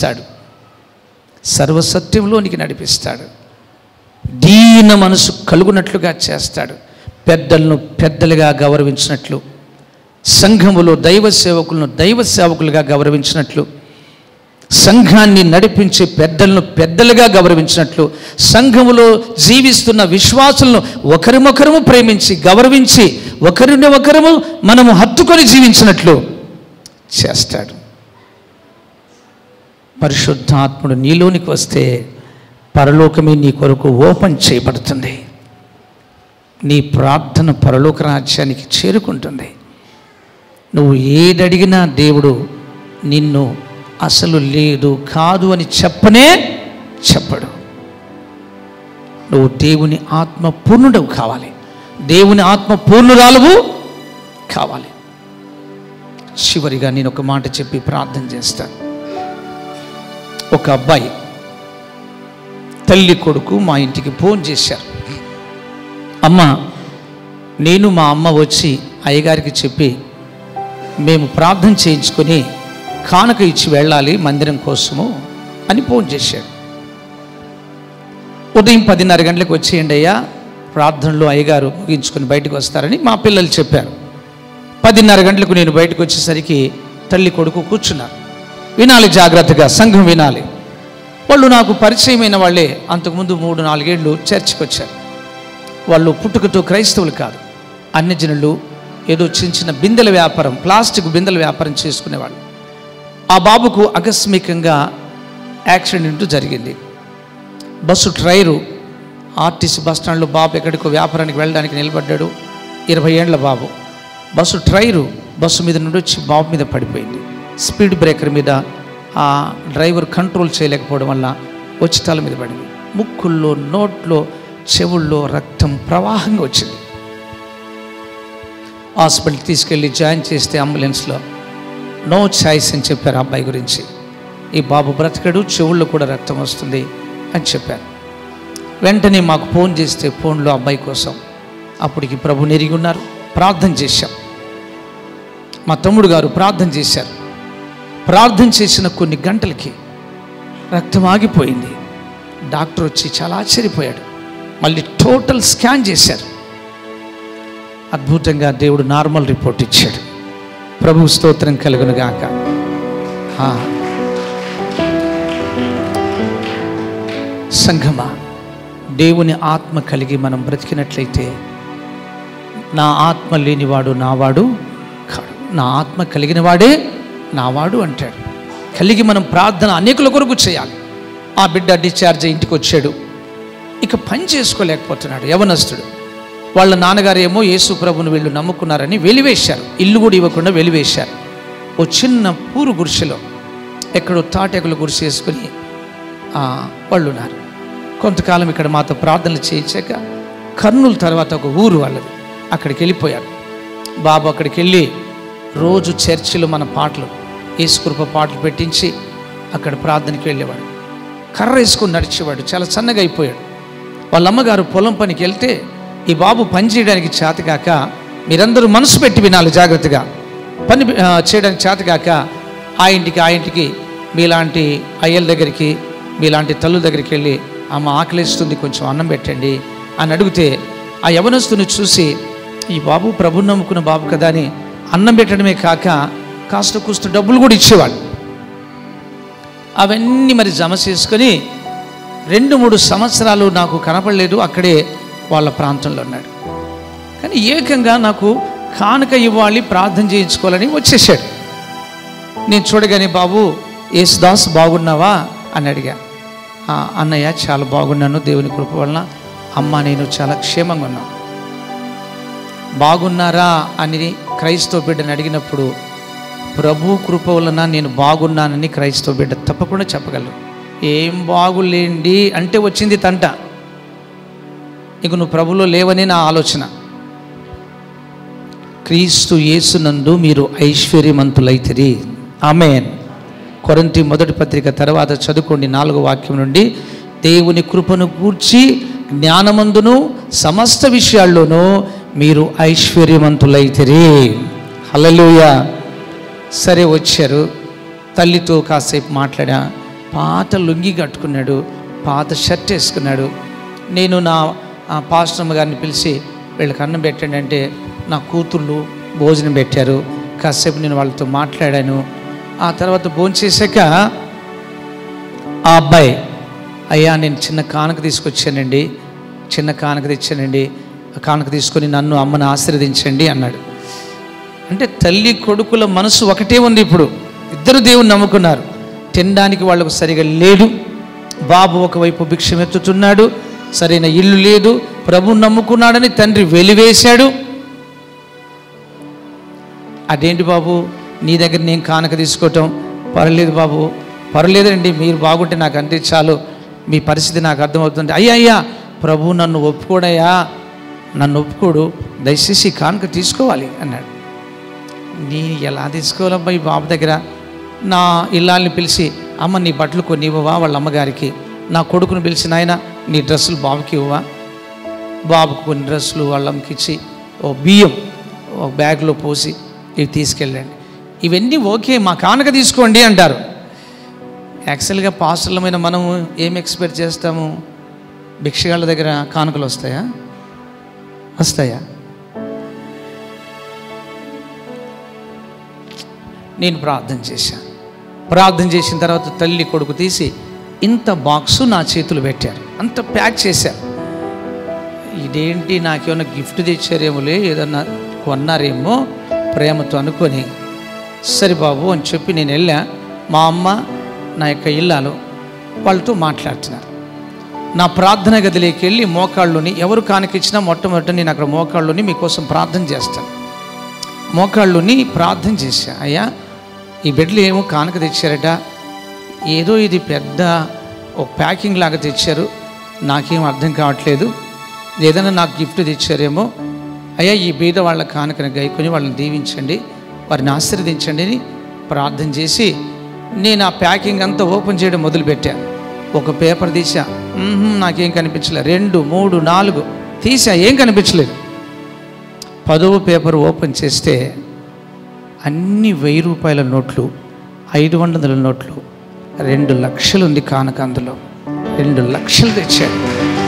నడిపిస్తాడు. దీన మనసు కలుగునట్లుగా చేస్తాడు. పెద్దలను పెద్దలుగా గౌరవించినట్లు, సంఘములో దైవ సేవకులను దైవ సేవకులుగా గౌరవించినట్లు, సంఘాన్ని నడిపించే పెద్దలను పెద్దలుగా గౌరవించినట్లు, సంఘములో జీవిస్తున్న విశ్వాసులను ఒకరినొకరము ప్రేమించి గౌరవించి ఒకరిని ఒకరము మనము హత్తుకొని జీవించినట్లు చేస్తాడు. పరిశుద్ధాత్ముడు నీలోనికి వస్తే పరలోకమే నీ కొరకు ఓపెన్ చేయబడుతుంది. నీ ప్రార్థన పరలోక రాజ్యానికి చేరుకుంటుంది. నువ్వు ఏదడిగినా దేవుడు నిన్ను అసలు లేదు కాదు అని చెప్పడు. నువ్వు దేవుని ఆత్మ పూర్ణుడవు కావాలి, దేవుని ఆత్మ పూర్ణురాలువు కావాలి. చివరిగా నేను ఒక మాట చెప్పి ప్రార్థన చేస్తాను. ఒక అబ్బాయి తల్లి కొడుకు మా ఇంటికి ఫోన్ చేశారు. అమ్మ, నేను మా అమ్మ వచ్చి అయ్యగారికి చెప్పి మేము ప్రార్థన చేయించుకొని కానుక ఇచ్చి వెళ్ళాలి మందిరం కోసము అని ఫోన్ చేశాడు. ఉదయం 10:30 గంటలకు వచ్చేయండి అయ్యా, ప్రార్థనలో అయ్యగారు ముగించుకొని బయటకు వస్తారని మా పిల్లలు చెప్పారు. 10:30 గంటలకు నేను బయటకు వచ్చేసరికి తల్లి కొడుకు కూర్చున్నారు. వినాలి జాగ్రత్తగా, సంఘం వినాలి. వాళ్ళు నాకు పరిచయమైన వాళ్ళే. అంతకుముందు 3-4 ఏళ్ళు చర్చికి వచ్చారు. వాళ్ళు పుట్టుకతో క్రైస్తవులు కాదు, అన్యజనులు. ఏదో చిన్న బిందెల వ్యాపారం, ప్లాస్టిక్ బిందెల వ్యాపారం చేసుకునేవాళ్ళు. ఆ బాబుకు ఆకస్మికంగా యాక్సిడెంట్ జరిగింది. బస్సు టైరు ఆర్టీసీ బస్టాండ్లో బాబు ఎక్కడికో వ్యాపారానికి వెళ్ళడానికి నిలబడ్డాడు. 20 ఏళ్ల బాబు. బస్సు టైరు బస్సు మీద నుండి వచ్చి బాబు మీద పడిపోయింది. స్పీడ్ బ్రేకర్ మీద ఆ డ్రైవర్ కంట్రోల్ చేయలేకపోవడం వల్ల వచ్చి తల మీద పడింది. ముక్కుల్లో, నోట్లో, చెవుల్లో రక్తం ప్రవాహంగా వచ్చింది. హాస్పిటల్కి తీసుకెళ్ళి జాయిన్ చేస్తే అంబులెన్స్లో నో చాయిస్ అని చెప్పారు ఆ అబ్బాయి గురించి. ఈ బాబు బ్రతకడు, చెవుల్లో కూడా రక్తం వస్తుంది అని చెప్పారు. వెంటనే మాకు ఫోన్ చేస్తే ఫోన్లో అబ్బాయి కోసం అప్పటికి ప్రభు నెరిగి ఉన్నారు, ప్రార్థన చేశాం. మా తమ్ముడు గారు ప్రార్థన చేశారు. ప్రార్థన చేసిన కొన్ని గంటలకి రక్తం ఆగిపోయింది. డాక్టర్ వచ్చి చాలా ఆశ్చర్యపోయాడు. మళ్ళీ టోటల్ స్కాన్ చేశారు. అద్భుతంగా దేవుడు నార్మల్ రిపోర్ట్ ఇచ్చాడు. ప్రభు స్తోత్రం కలుగును గాక. సంఘమా, దేవుని ఆత్మ కలిగి మనం బ్రతికినట్లయితే నా ఆత్మ లేనివాడు నావాడు కాడు, నా ఆత్మ కలిగిన వాడే నావాడు అంటాడు. కలిగి మనం ప్రార్థన అనేకుల కొరకు చేయాలి. ఆ బిడ్డ డిశ్చార్జ్ ఇంటికి వచ్చాడు. ఇక పని చేసుకోలేకపోతున్నాడు యవనస్తుడు. వాళ్ళ నాన్నగారు ఏమో యేసు ప్రభుని వీళ్ళు నమ్ముకున్నారని వెలివేశారు. ఇల్లు కూడా ఇవ్వకుండా వెలివేశారు. ఓ చిన్న పూరు గుడిసెలో ఎక్కడో తాటెకలు గుడిసె వేసుకుని వాళ్ళు ఉన్నారు. కొంతకాలం ఇక్కడ మాతో ప్రార్థనలు చేయించాక కర్నూలు తర్వాత ఒక ఊరు వాళ్ళది, అక్కడికి వెళ్ళిపోయారు. బాబు అక్కడికి వెళ్ళి రోజు చర్చిలో మన పాటలు, యేసుకృప పాటలు పెట్టించి అక్కడ ప్రార్థనకి వెళ్ళేవాడు. కర్ర వేసుకొని నడిచేవాడు. చాలా సన్నగా అయిపోయాడు. వాళ్ళ అమ్మగారు పొలం పనికి వెళ్తే ఈ బాబు పని చేయడానికి చేతగాక, మీరందరూ మనసు పెట్టి వినాలి జాగ్రత్తగా, పని చేయడానికి చేతగాక ఆ ఇంటికి మీలాంటి అయ్యల దగ్గరికి, మీలాంటి తల్లుల దగ్గరికి వెళ్ళి అమ్మ ఆకలిస్తుంది కొంచెం అన్నం పెట్టండి అని అడిగితే ఆ యవనస్తుని చూసి ఈ బాబు ప్రభుని నమ్ముకున్న బాబు కదా అని అన్నం పెట్టడమే కాక కాస్త కూస్త డబ్బులు కూడా ఇచ్చేవాడు. అవన్నీ మరి జమ చేసుకొని 2-3 సంవత్సరాలు నాకు కనపడలేదు. అక్కడే వాళ్ళ ప్రాంతంలో ఉన్నాడు. కానీ ఏకంగా నాకు కానుక ఇవ్వాలి, ప్రార్థన చేయించుకోవాలని వచ్చేసాడు. నేను చూడగానే బాబు యేసుదాస్ బాగున్నావా అని అడిగా. అన్నయ్య చాలా బాగున్నాను, దేవుని కృప వలన అమ్మ నేను చాలా క్షేమంగా ఉన్నాను. బాగున్నారా అని క్రైస్తవ బిడ్డని అడిగినప్పుడు ప్రభు కృప వలన నేను బాగున్నానని క్రైస్తవ బిడ్డ తప్పకుండా చెప్పగలరు. ఏం బాగులేండి అంటే వచ్చింది తంట. ఇక నువ్వు ప్రభులో లేవని నా ఆలోచన. క్రీస్తు యేసునందు మీరు ఐశ్వర్యవంతులైతిరి. ఆమేన్. కొరింథీ మొదటి పత్రిక తర్వాత చదువుకోండి 4వ వాక్యం నుండి. దేవుని కృపను గూర్చి జ్ఞానమందును సమస్త విషయాల్లోనూ మీరు ఐశ్వర్యవంతులైతిరి. హల్లెలూయా. సరే వచ్చారు. తల్లితో కాసేపు మాట్లాడా. పాత లుంగి కట్టుకున్నాడు, పాత షర్ట్ వేసుకున్నాడు. నేను నా పాస్టమ్మ గారిని పిలిచి వీళ్ళకి అన్నం పెట్టండి అంటే నా కూతుళ్ళు భోజనం పెట్టారు. కాసేపు నేను వాళ్ళతో మాట్లాడాను. ఆ తర్వాత భోంచేశాక ఆ అబ్బాయి, అయ్యా నేను చిన్న కానుక తీసుకొచ్చానండి, చిన్న కానుక తెచ్చానండి, ఆ కానుక తీసుకొని నన్ను అమ్మని ఆశీర్వదించండి అన్నాడు. అంటే తల్లి కొడుకుల మనసు ఒకటే ఉంది. ఇప్పుడు ఇద్దరు దేవుని నమ్ముకున్నారు. తినడానికి వాళ్ళకు సరిగా లేదు. బాబు ఒకవైపు భిక్షమెత్తుతున్నాడు, సరైన ఇల్లు లేదు. ప్రభు నమ్ముకున్నాడని తండ్రి వెలివేశాడు. అదేంటి బాబు నీ దగ్గర నేను కానుక తీసుకోవటం? పర్లేదు బాబు, పర్లేదండి, మీరు బాగుంటే నాకు అంతే చాలు, మీ పరిస్థితి నాకు అర్థమవుతుంది. అయ్యా ప్రభు నన్ను ఒప్పుకోడయ్యా, నన్ను ఒప్పుకోడు, దయచేసి కానుక తీసుకోవాలి అన్నాడు. నేను ఎలా తీసుకోవాలబ్బా ఈ బాబు దగ్గర? నా ఇల్లాల్ని పిలిచి, అమ్మ నీ బట్టలు కొన్ని ఇవ్వవా వాళ్ళ అమ్మగారికి? నా కొడుకును పిలిచి, నాయన నీ డ్రెస్సులు బాబుకి ఇవ్వవా? బాబుకు కొన్ని డ్రెస్సులు వాళ్ళ అమ్మకి ఇచ్చి ఓ బియ్యం ఒక బ్యాగ్లో పోసి ఇవి తీసుకెళ్ళండి, ఇవన్నీ ఓకే, మా కానుక తీసుకోండి అంటారు. యాక్చువల్గా పాస్టర్లమైన మనము ఏం ఎక్స్పెక్ట్ చేస్తాము? భిక్షగాళ్ళ దగ్గర కానుకలు వస్తాయా? నేను ప్రార్థన చేసిన తర్వాత తల్లి కొడుకు తీసి ఇంత బాక్సు నా చేతులు పెట్టారు, అంత ప్యాక్ చేశారు. ఇదేంటి నాకేమైనా గిఫ్ట్ తెచ్చారేమోలే, ఏదన్నా కొన్నారేమో ప్రేమతో అనుకొని, సరే బాబు అని చెప్పి నేను వెళ్ళా. మా అమ్మ నా యొక్క ఇల్లాలు వాళ్ళతో మాట్లాడుతున్నారు. నా ప్రార్థన గదిలోకి వెళ్ళి మోకాళ్ళుని, ఎవరు కానుకిచ్చినా మొట్టమొదట నేను అక్కడ మోకాళ్ళుని మీకోసం ప్రార్థన చేస్తాను. మోకాళ్ళుని ప్రార్థన చేశా. అయ్యా ఈ బిడ్డలు ఏమో కానుక తెచ్చారట, ఏదో ఇది పెద్ద ఒక ప్యాకింగ్ లాగా తెచ్చారు, నాకేం అర్థం కావట్లేదు, ఏదైనా నాకు గిఫ్ట్ తెచ్చారేమో. అయ్యా ఈ బీద వాళ్ళ కానుకను గైకొని వాళ్ళని దీవించండి, వారిని ఆశీర్వదించండి అని ప్రార్థన చేసి నేను ఆ ప్యాకింగ్ అంతా ఓపెన్ చేయడం మొదలుపెట్టా. ఒక పేపర్ తీసా, నాకేం కనిపించలేదు. 2, 3, 4 తీసా, ఏం కనిపించలేదు. 10వ పేపర్ ఓపెన్ చేస్తే అన్ని 1000 రూపాయల నోట్లు, 500 నోట్లు, 2 లక్షలు ఉంది కానుక. అందులో 2 లక్షలు తెచ్చాడు.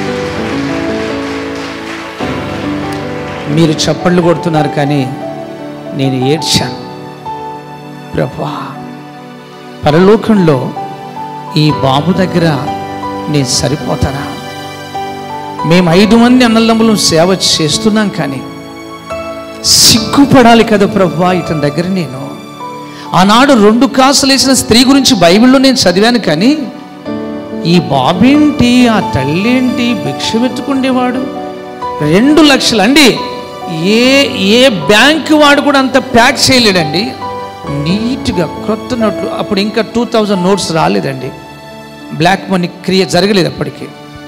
మీరు చప్పళ్ళు కొడుతున్నారు కానీ నేను ఏడ్చాను. ప్రభువా, పరలోకంలో ఈ బాబు దగ్గర నేను సరిపోతానా? మేము 5 మంది అన్నదమ్ములు సేవ చేస్తున్నాం కానీ సిగ్గుపడాలి కదా ప్రభువా ఇతని దగ్గర. నేను ఆనాడు 2 కాసులు వేసిన స్త్రీ గురించి బైబిల్లో నేను చదివాను కానీ ఈ బాబేంటి, ఆ తల్లేంటి భిక్షమెత్తుకుండేవాడు 2 లక్షలు అండి. ఏ బ్యాంకు వాడు కూడా అంత ప్యాక్ చేయలేడండి, నీట్గా క్రొత్త నోట్లు. అప్పుడు ఇంకా 2000 నోట్స్ రాలేదండి, బ్లాక్ మనీ క్రియ జరగలేదు అప్పటికి.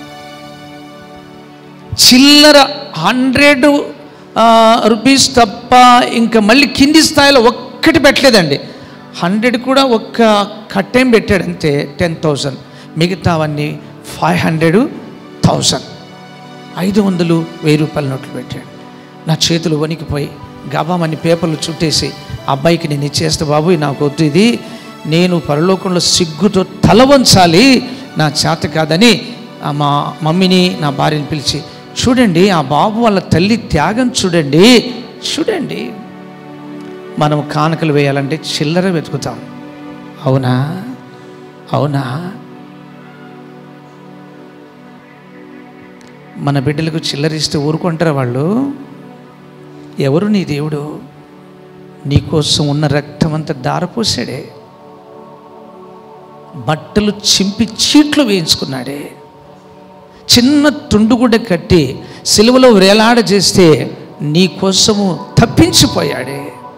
చిల్లర 100 రూపీస్ తప్ప ఇంకా మళ్ళీ కింది స్థాయిలో ఒక్కటి పెట్టలేదండి. 100 కూడా ఒక్క కట్టేం పెట్టాడు అంతే, 10,000. మిగతావన్నీ 500, 1000, 500, 1000 రూపాయల నోట్లు పెట్టాడు. నా చేతులు వణికిపోయి గబామని పేపర్లు చుట్టేసి అబ్బాయికి నేను ఇచ్చేస్తే, బాబు నాకు వద్దు, ఇది నేను పరలోకంలో సిగ్గుతో తల వంచాలి, నా చేత కాదని మా మమ్మీని నా భార్యని పిలిచి, చూడండి ఆ బాబు వాళ్ళ తల్లి త్యాగం చూడండి. మనం కానుకలు వేయాలంటే చిల్లర వెతుకుతాం, అవునా? మన బిడ్డలకు చిల్లరిస్తే ఊరుకుంటారా వాళ్ళు? ఎవరు నీ దేవుడు? నీకోసం ఉన్న రక్తం అంతా దారపోసాడే, బట్టలు చింపి చీట్లు వేయించుకున్నాడే, చిన్న తుండుగుడ్డ కట్టి సిలువలో వేలాడ చేస్తే నీకోసము తప్పించిపోయాడే.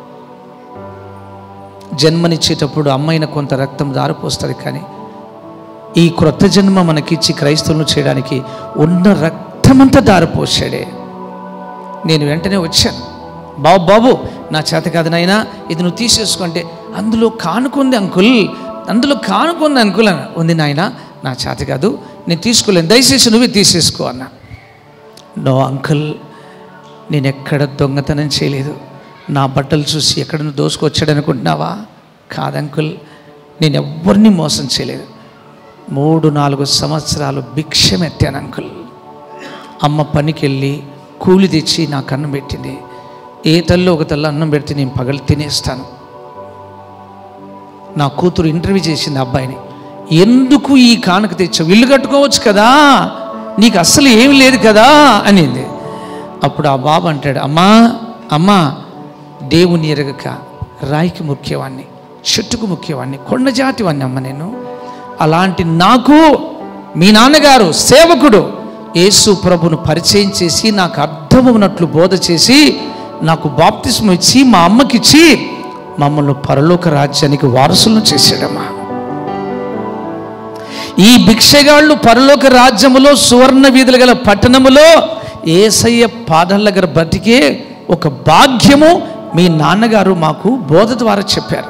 జన్మనిచ్చేటప్పుడు అమ్మాయిన కొంత రక్తం దారిపోస్తుంది కానీ ఈ క్రొత్త జన్మ మనకిచ్చి క్రైస్తవులను చేయడానికి ఉన్న రక్తమంతా దారిపోసాడే. నేను వెంటనే వచ్చాను, బాబు నా చేత కాదు నాయనా, ఇది నువ్వు తీసేసుకుంటే అందులో కానుకుంది అంకుల్ అని ఉంది నాయన, నా చేత కాదు, నేను తీసుకోలేను, దయచేసి నువ్వే తీసేసుకో అన్నా. నో అంకుల్, నేను ఎక్కడ దొంగతనం చేయలేదు, నా బట్టలు చూసి ఎక్కడన్నా దోసుకొచ్చాడు అనుకుంటున్నావా? కాదంకుల్, నేను ఎవ్వరిని మోసం చేయలేదు. 3-4 సంవత్సరాలు భిక్షమెత్తాను అంకుల్. అమ్మ పనికి వెళ్ళి కూలి తెచ్చి నాకు అన్నం పెట్టింది. ఏ తల్లి ఒక తల్లి అన్నం పెడితే నేను పగలు తినేస్తాను. నా కూతురు ఇంటర్వ్యూ చేసింది అబ్బాయిని, ఎందుకు ఈ కానుక తెచ్చావు, ఇల్లు కట్టుకోవచ్చు కదా, నీకు అస్సలు ఏమి లేదు కదా అనింది. అప్పుడు ఆ బాబు అంటాడు, అమ్మా దేవుని ఎరగక రాయికి ముఖ్యవాణ్ణి, చెట్టుకు ముఖ్యవాణ్ణి, కొండ జాతివాణ్ణి అమ్మ నేను. అలాంటి నాకు మీ నాన్నగారు సేవకుడు యేసు ప్రభును పరిచయం చేసి నాకు అర్థమవునట్లు బోధ చేసి నాకు బాప్తిస్మం ఇచ్చి మా అమ్మకిచ్చి మమ్మల్ని పరలోక రాజ్యానికి వారసులను చేశాడమ్మా. ఈ భిక్షగాళ్ళు పరలోక రాజ్యములో సువర్ణ వీధులు గల పట్టణములో యేసయ్య పాదాల దగ్గర బ్రతికే ఒక భాగ్యము మీ నాన్నగారు మాకు బోధ ద్వారా చెప్పారు.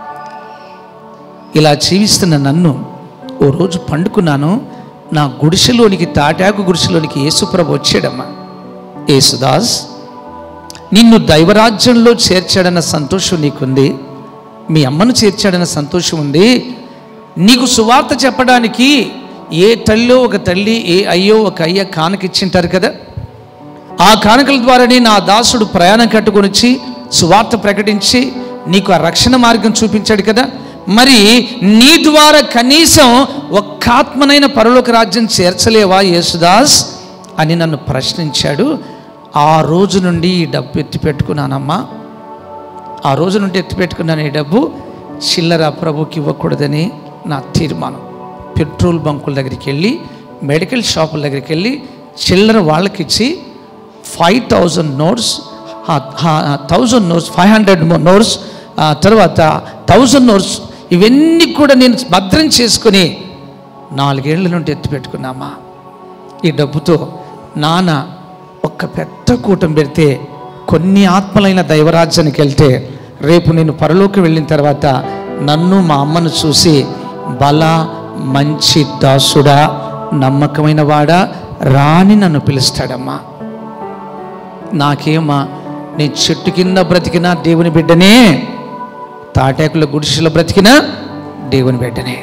ఇలా జీవిస్తున్న నన్ను ఓ రోజు పండుకున్నాను. నా గుడిసెలోనికి, తాటాకు గుడిసెలోనికి యేసుప్రభు వచ్చాడమ్మా. యేసుదాస్, నిన్ను దైవరాజ్యంలో చేర్చాడన్న సంతోషం నీకుంది, మీ అమ్మను చేర్చాడన్న సంతోషం ఉంది. నీకు సువార్త చెప్పడానికి ఏ తల్లో ఒక తల్లి, ఏ అయ్యో ఒక అయ్య కానుకిచ్చింటారు కదా, ఆ కానుకల ద్వారానే నా దాసుడు ప్రయాణం కట్టుకొని వచ్చి సువార్త ప్రకటించి నీకు ఆ రక్షణ మార్గం చూపించాడు కదా. మరి నీ ద్వారా కనీసం ఒక్క ఆత్మనైన పరలోక రాజ్యం చేర్చలేవా యేసుదాస్ అని నన్ను ప్రశ్నించాడు. ఆ రోజు నుండి ఈ డబ్బు ఎత్తిపెట్టుకున్నానమ్మా. ఆ రోజు నుండి ఎత్తిపెట్టుకున్నాను. ఈ డబ్బు చిల్లర ప్రభుకి ఇవ్వకూడదని నా తీర్మానం. పెట్రోల్ బంకుల దగ్గరికి వెళ్ళి, మెడికల్ షాపుల దగ్గరికి వెళ్ళి చిల్లర వాళ్ళకిచ్చి 5,000 నోట్స్, 1,000 నోట్స్, 500 నోట్స్, తర్వాత 1,000 నోట్స్, ఇవన్నీ కూడా నేను భద్రం చేసుకుని 4 ఏళ్ల నుండి ఎత్తిపెట్టుకున్నామా. ఈ డబ్బుతో నాన్న ఒక్క పెద్ద కూటం పెడితే కొన్ని ఆత్మలైన దైవరాజ్యానికి వెళ్తే రేపు నేను పరలోకి వెళ్ళిన తర్వాత నన్ను మా అమ్మను చూసి బల మంచి దాసుడా, నమ్మకమైన వాడా రాని నన్ను పిలుస్తాడమ్మా. నాకేమా, నేను చెట్టు కింద బ్రతికినా దేవుని బిడ్డనే, తాటాకుల గుడిసెలో బ్రతికినా దేవుని బిడ్డనే.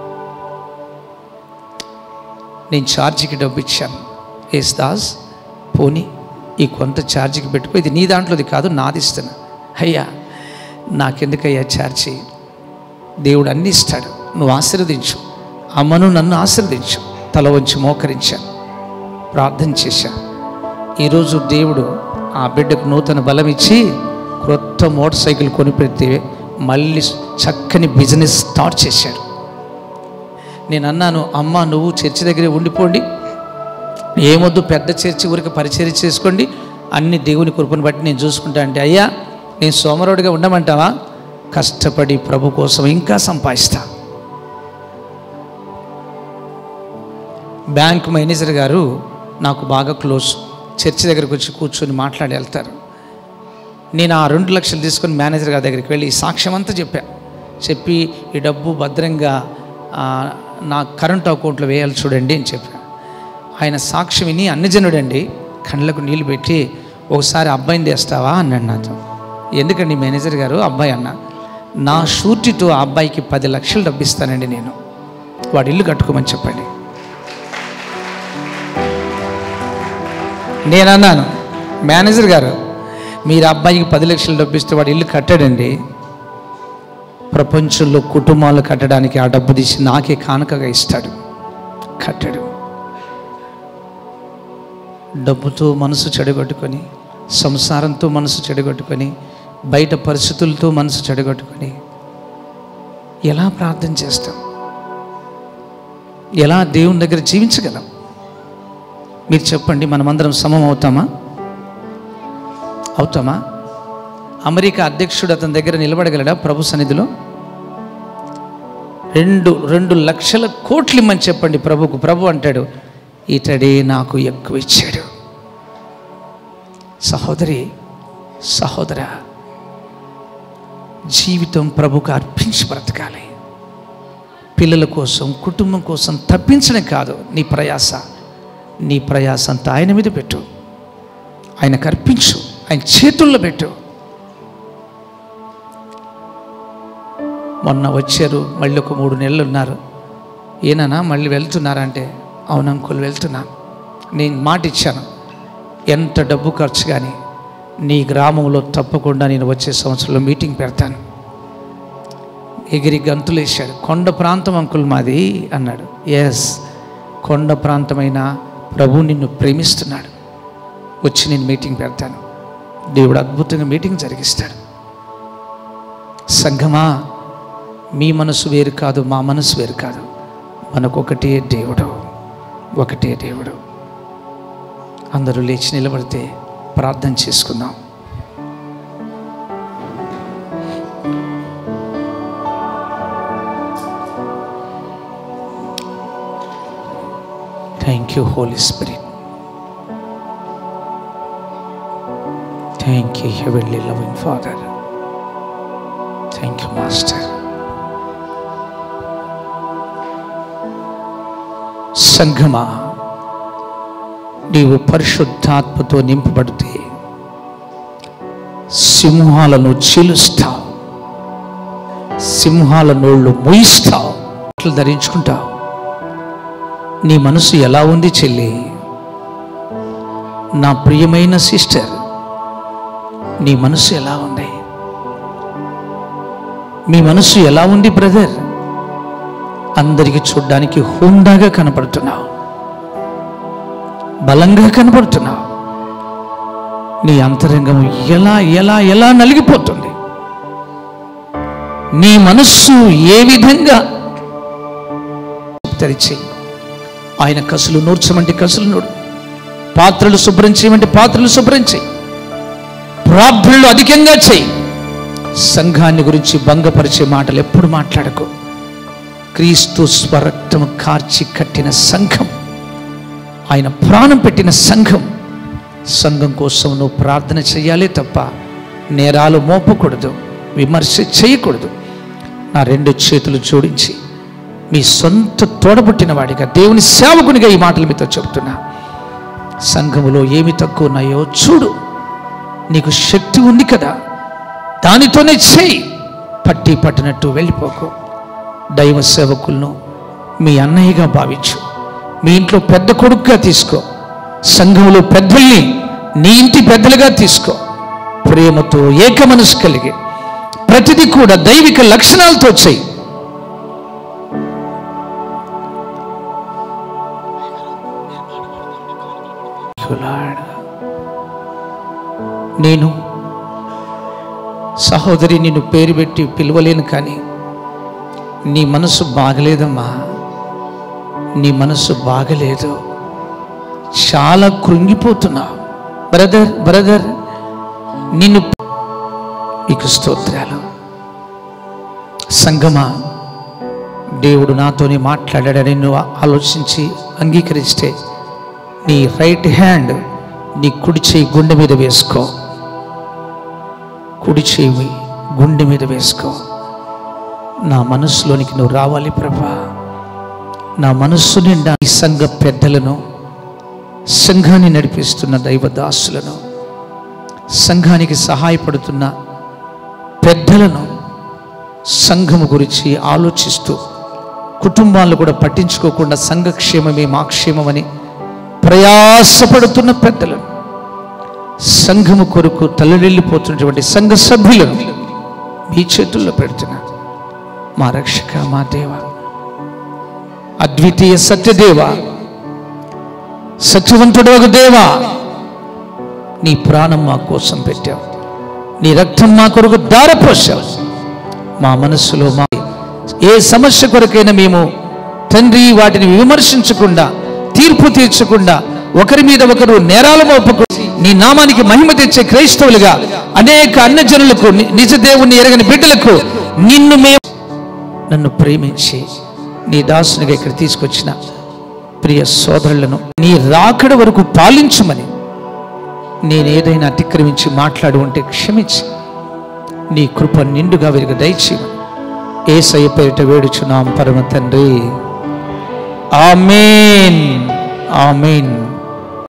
నేను ఛార్జీకి డబ్బు ఇచ్చాను. యేసుదాస్, పోనీ ఈ కొంత ఛార్జీకి పెట్టుకో, ఇది నీ దాంట్లోది కాదు, నాది ఇస్తున్నా. అయ్యా నాకెందుకయ్యా ఛార్జీ, దేవుడు అన్నీ ఇస్తాడు, నువ్వు ఆశీర్వదించు, అమ్మను నన్ను ఆశీర్వదించు. తల వంచి మోకరించాను, ప్రార్థన చేశాను. ఈరోజు దేవుడు ఆ బిడ్డకు నూతన బలం ఇచ్చి క్రొత్త మోటార్ సైకిల్ కొనిపెడితే మళ్ళీ చక్కని బిజినెస్ స్టార్ట్ చేశాడు. నేను అన్నాను, అమ్మ నువ్వు చర్చి దగ్గరే ఉండిపోండి, ఏమొద్దు పెద్ద చర్చి ఊరికి పరిచర్య చేసుకోండి, అన్ని దేవుని కృపను బట్టి నేను చూసుకుంటా అంటే, అయ్యా నేను సోమరుడిగా ఉండమంటావా, కష్టపడి ప్రభు కోసం ఇంకా సంపాదిస్తా. బ్యాంక్ మేనేజర్ గారు నాకు బాగా క్లోజ్, చర్చి దగ్గరకు వచ్చి కూర్చొని మాట్లాడి వెళ్తారు. నేను ఆ 2 లక్షలు తీసుకొని మేనేజర్ గారి దగ్గరికి వెళ్ళి ఈ సాక్ష్యం అంతా చెప్పి ఈ డబ్బు భద్రంగా నా కరెంట్ అకౌంట్లో వేయాలి చూడండి అని చెప్పాను. ఆయన సాక్ష్యం విని అన్యజనుడండి కళ్ళకు నీళ్ళు పెట్టి, ఒకసారి అబ్బాయిని తెస్తావా అన్నాడు నాతో. ఎందుకండి మేనేజర్ గారు, అబ్బాయి అన్న, నా షూరిటీతో ఆ అబ్బాయికి 10 లక్షలు డబ్బు ఇస్తానండి, నేను వాడి ఇల్లు కట్టుకోమని చెప్పండి. నేను అన్నాను, మేనేజర్ గారు మీరు అబ్బాయికి 10 లక్షలు డబ్బు ఇస్తే వాడు ఇల్లు కట్టాడండి. ప్రపంచంలో కుటుంబాలు కట్టడానికి ఆ డబ్బు తీసి నాకే కానుకగా ఇస్తాడు, కట్టాడు. డబ్బుతో మనసు చెడగొట్టుకొని, సంసారంతో మనసు చెడగొట్టుకొని, బయట పరిస్థితులతో మనసు చెడగొట్టుకొని ఎలా ప్రార్థన చేస్తాం, ఎలా దేవుని దగ్గర జీవించగలం? మీరు చెప్పండి, మనమందరం సమం అవుతామా? అమెరికా అధ్యక్షుడు అతని దగ్గర నిలబడగలడా ప్రభు సన్నిధిలో? 2 లక్షల కోట్లు ఇమ్మని చెప్పండి ప్రభుకు. ప్రభు అంటాడు, ఇతడే నాకు ఎక్కువ ఇచ్చాడు. సహోదరి సహోదరా, జీవితం ప్రభుకు అర్పించి బ్రతకాలి. పిల్లల కోసం, కుటుంబం కోసం తప్పించడం కాదు నీ ప్రయాస అంతా ఆయన మీద పెట్టు, ఆయనకు అర్పించు, ఆయన చేతుల్లో పెట్టు. మొన్న వచ్చారు, మళ్ళీ ఒక 3 నెలలు ఉన్నారు. ఏనా మళ్ళీ వెళ్తున్నారా అంటే, అవును అంకుల్ వెళ్తున్నాను. నేను మాట ఇచ్చాను, ఎంత డబ్బు ఖర్చు కానీ నీ గ్రామంలో తప్పకుండా నేను వచ్చే సంవత్సరంలో మీటింగ్ పెడతాను. ఎగిరి గంతులు వేశాడు. కొండ ప్రాంతం అంకుల్ మాది అన్నాడు. ఎస్, కొండ ప్రాంతమైన ప్రభు నిన్ను ప్రేమిస్తున్నాడు, వచ్చి నేను మీటింగ్ పెడతాను. దేవుడు అద్భుతంగా మీటింగ్ జరిగిస్తాడు. సంఘమా, మీ మనసు వేరు కాదు, మా మనసు వేరు కాదు, మనకు ఒకటే దేవుడు. అందరూ లేచి నిలబడితే ప్రార్థన చేసుకుందాం. Thank you Holy Spirit. Thank you heavenly loving father. Thank you master. సంఘమా, నీవు పరిశుద్ధాత్మతో నింపబడితే సింహాలను చీలుస్తావు, సింహాల నోళ్ళు మూయిస్తావు, బట్టలు ధరించుకుంటావు. నీ మనసు ఎలా ఉంది చెల్లి? నా ప్రియమైన సిస్టర్, నీ మనసు ఎలా ఉంది? మీ మనసు ఎలా ఉంది బ్రదర్? అందరికీ చూడ్డానికి హుందాగా కనపడుతున్నావు, బలంగా కనపడుతున్నావు. నీ అంతరంగం ఎలా ఎలా ఎలా నలిగిపోతుంది. నీ మనస్సు ఏ విధంగా తెరిచి ఆయన కసులు నూర్చమంటే కసులు నూడు, పాత్రలు శుభ్రం చేయమంటే పాత్రలు శుభ్రం చేయి, ప్రార్థనలు అధికంగా చేయి. సంఘాన్ని గురించి భంగపరిచే మాటలు ఎప్పుడు మాట్లాడకు. క్రీస్తు స్వరక్తము కార్చి కట్టిన సంఘం, ఆయన ప్రాణం పెట్టిన సంఘం. సంఘం కోసం నువ్వు ప్రార్థన చేయాలి తప్ప నేరాలు మోపకూడదు, విమర్శ చేయకూడదు. నా 2 చేతులు జోడించి మీ సొంత తోడబుట్టిన వాడిగా, దేవుని సేవకునిగా ఈ మాటలు మీతో చెబుతున్నా. సంఘములో ఏమి తక్కువ ఉన్నాయో చూడు. నీకు శక్తి ఉంది కదా, దానితోనే చేయి. పట్టి పట్టినట్టు వెళ్ళిపోకు. దైవ సేవకులను మీ అన్నయ్యగా భావించు. మీ ఇంట్లో పెద్ద కొడుకుగా తీసుకో. సంఘంలో పెద్దల్ని నీ ఇంటి పెద్దలుగా తీసుకో. ప్రేమతో ఏక మనసు కలిగి ప్రతిదీ కూడా దైవిక లక్షణాలతో చేయి. నేను సహోదరి నిన్ను పేరు పెట్టి పిలవలేను, కానీ నీ మనసు బాగలేదమ్మా, నీ మనసు బాగలేదు. చాలా కృంగిపోతున్నావు బ్రదర్. నిన్ను మీకు స్తోత్రాలు. సంగమా, దేవుడు నాతోనే మాట్లాడాడని నువ్వు ఆలోచించి అంగీకరిస్తే నీ రైట్ హ్యాండ్ నీ కుడి చేయి గుండె మీద వేసుకో. కుడి చేయి గుండె మీద వేసుకో. నా మనస్సులోనికి నువ్వు రావాలి ప్రభా. నా మనస్సు నిండా ఈ సంఘ పెద్దలను, సంఘాన్ని నడిపిస్తున్న దైవదాసులను, సంఘానికి సహాయపడుతున్న పెద్దలను, సంఘము గురించి ఆలోచిస్తూ కుటుంబాలను కూడా పట్టించుకోకుండా సంఘక్షేమమే మా క్షేమమని ప్రయాసపడుతున్న పెద్దలను, సంఘము కొరకు తల్లడిల్లిపోతున్నటువంటి సంఘ సభ్యులను మీ చేతుల్లో పెడుతున్నా. మా రక్షక, మా దేవ, అద్వితీయ సత్యదేవ, సత్యవంతుడు ఒక దేవా, నీ ప్రాణం మా కోసం పెట్టావు, నీ రక్తం మా కొరకు ధారపోసావు. మా మనస్సులో మా ఏ సమస్య కొరకైనా మేము తండ్రి వాటిని విమర్శించకుండా, తీర్పు తీర్చకుండా, ఒకరి మీద ఒకరు నేరాలు మోపకుండా నీ నామానికి మహిమ తెచ్చే క్రైస్తవులుగా అనేక అన్యజనులకు, నిజ దేవుణ్ణి ఎరగని బిడ్డలకు నన్ను ప్రేమించి నీ దాసునిగా ఇక్కడ తీసుకొచ్చిన ప్రియ సోదరులను నీ రాకడ వరకు పాలించుమని, నేనేదైనా అతిక్రమించి మాట్లాడు ఉంటే క్షమించి నీ కృప నిండుగా వీరికి దయచేయమని యేసయ్య పేరిట వేడుచున్నాం పరమ తండ్రి. ఆమేన్, ఆమేన్.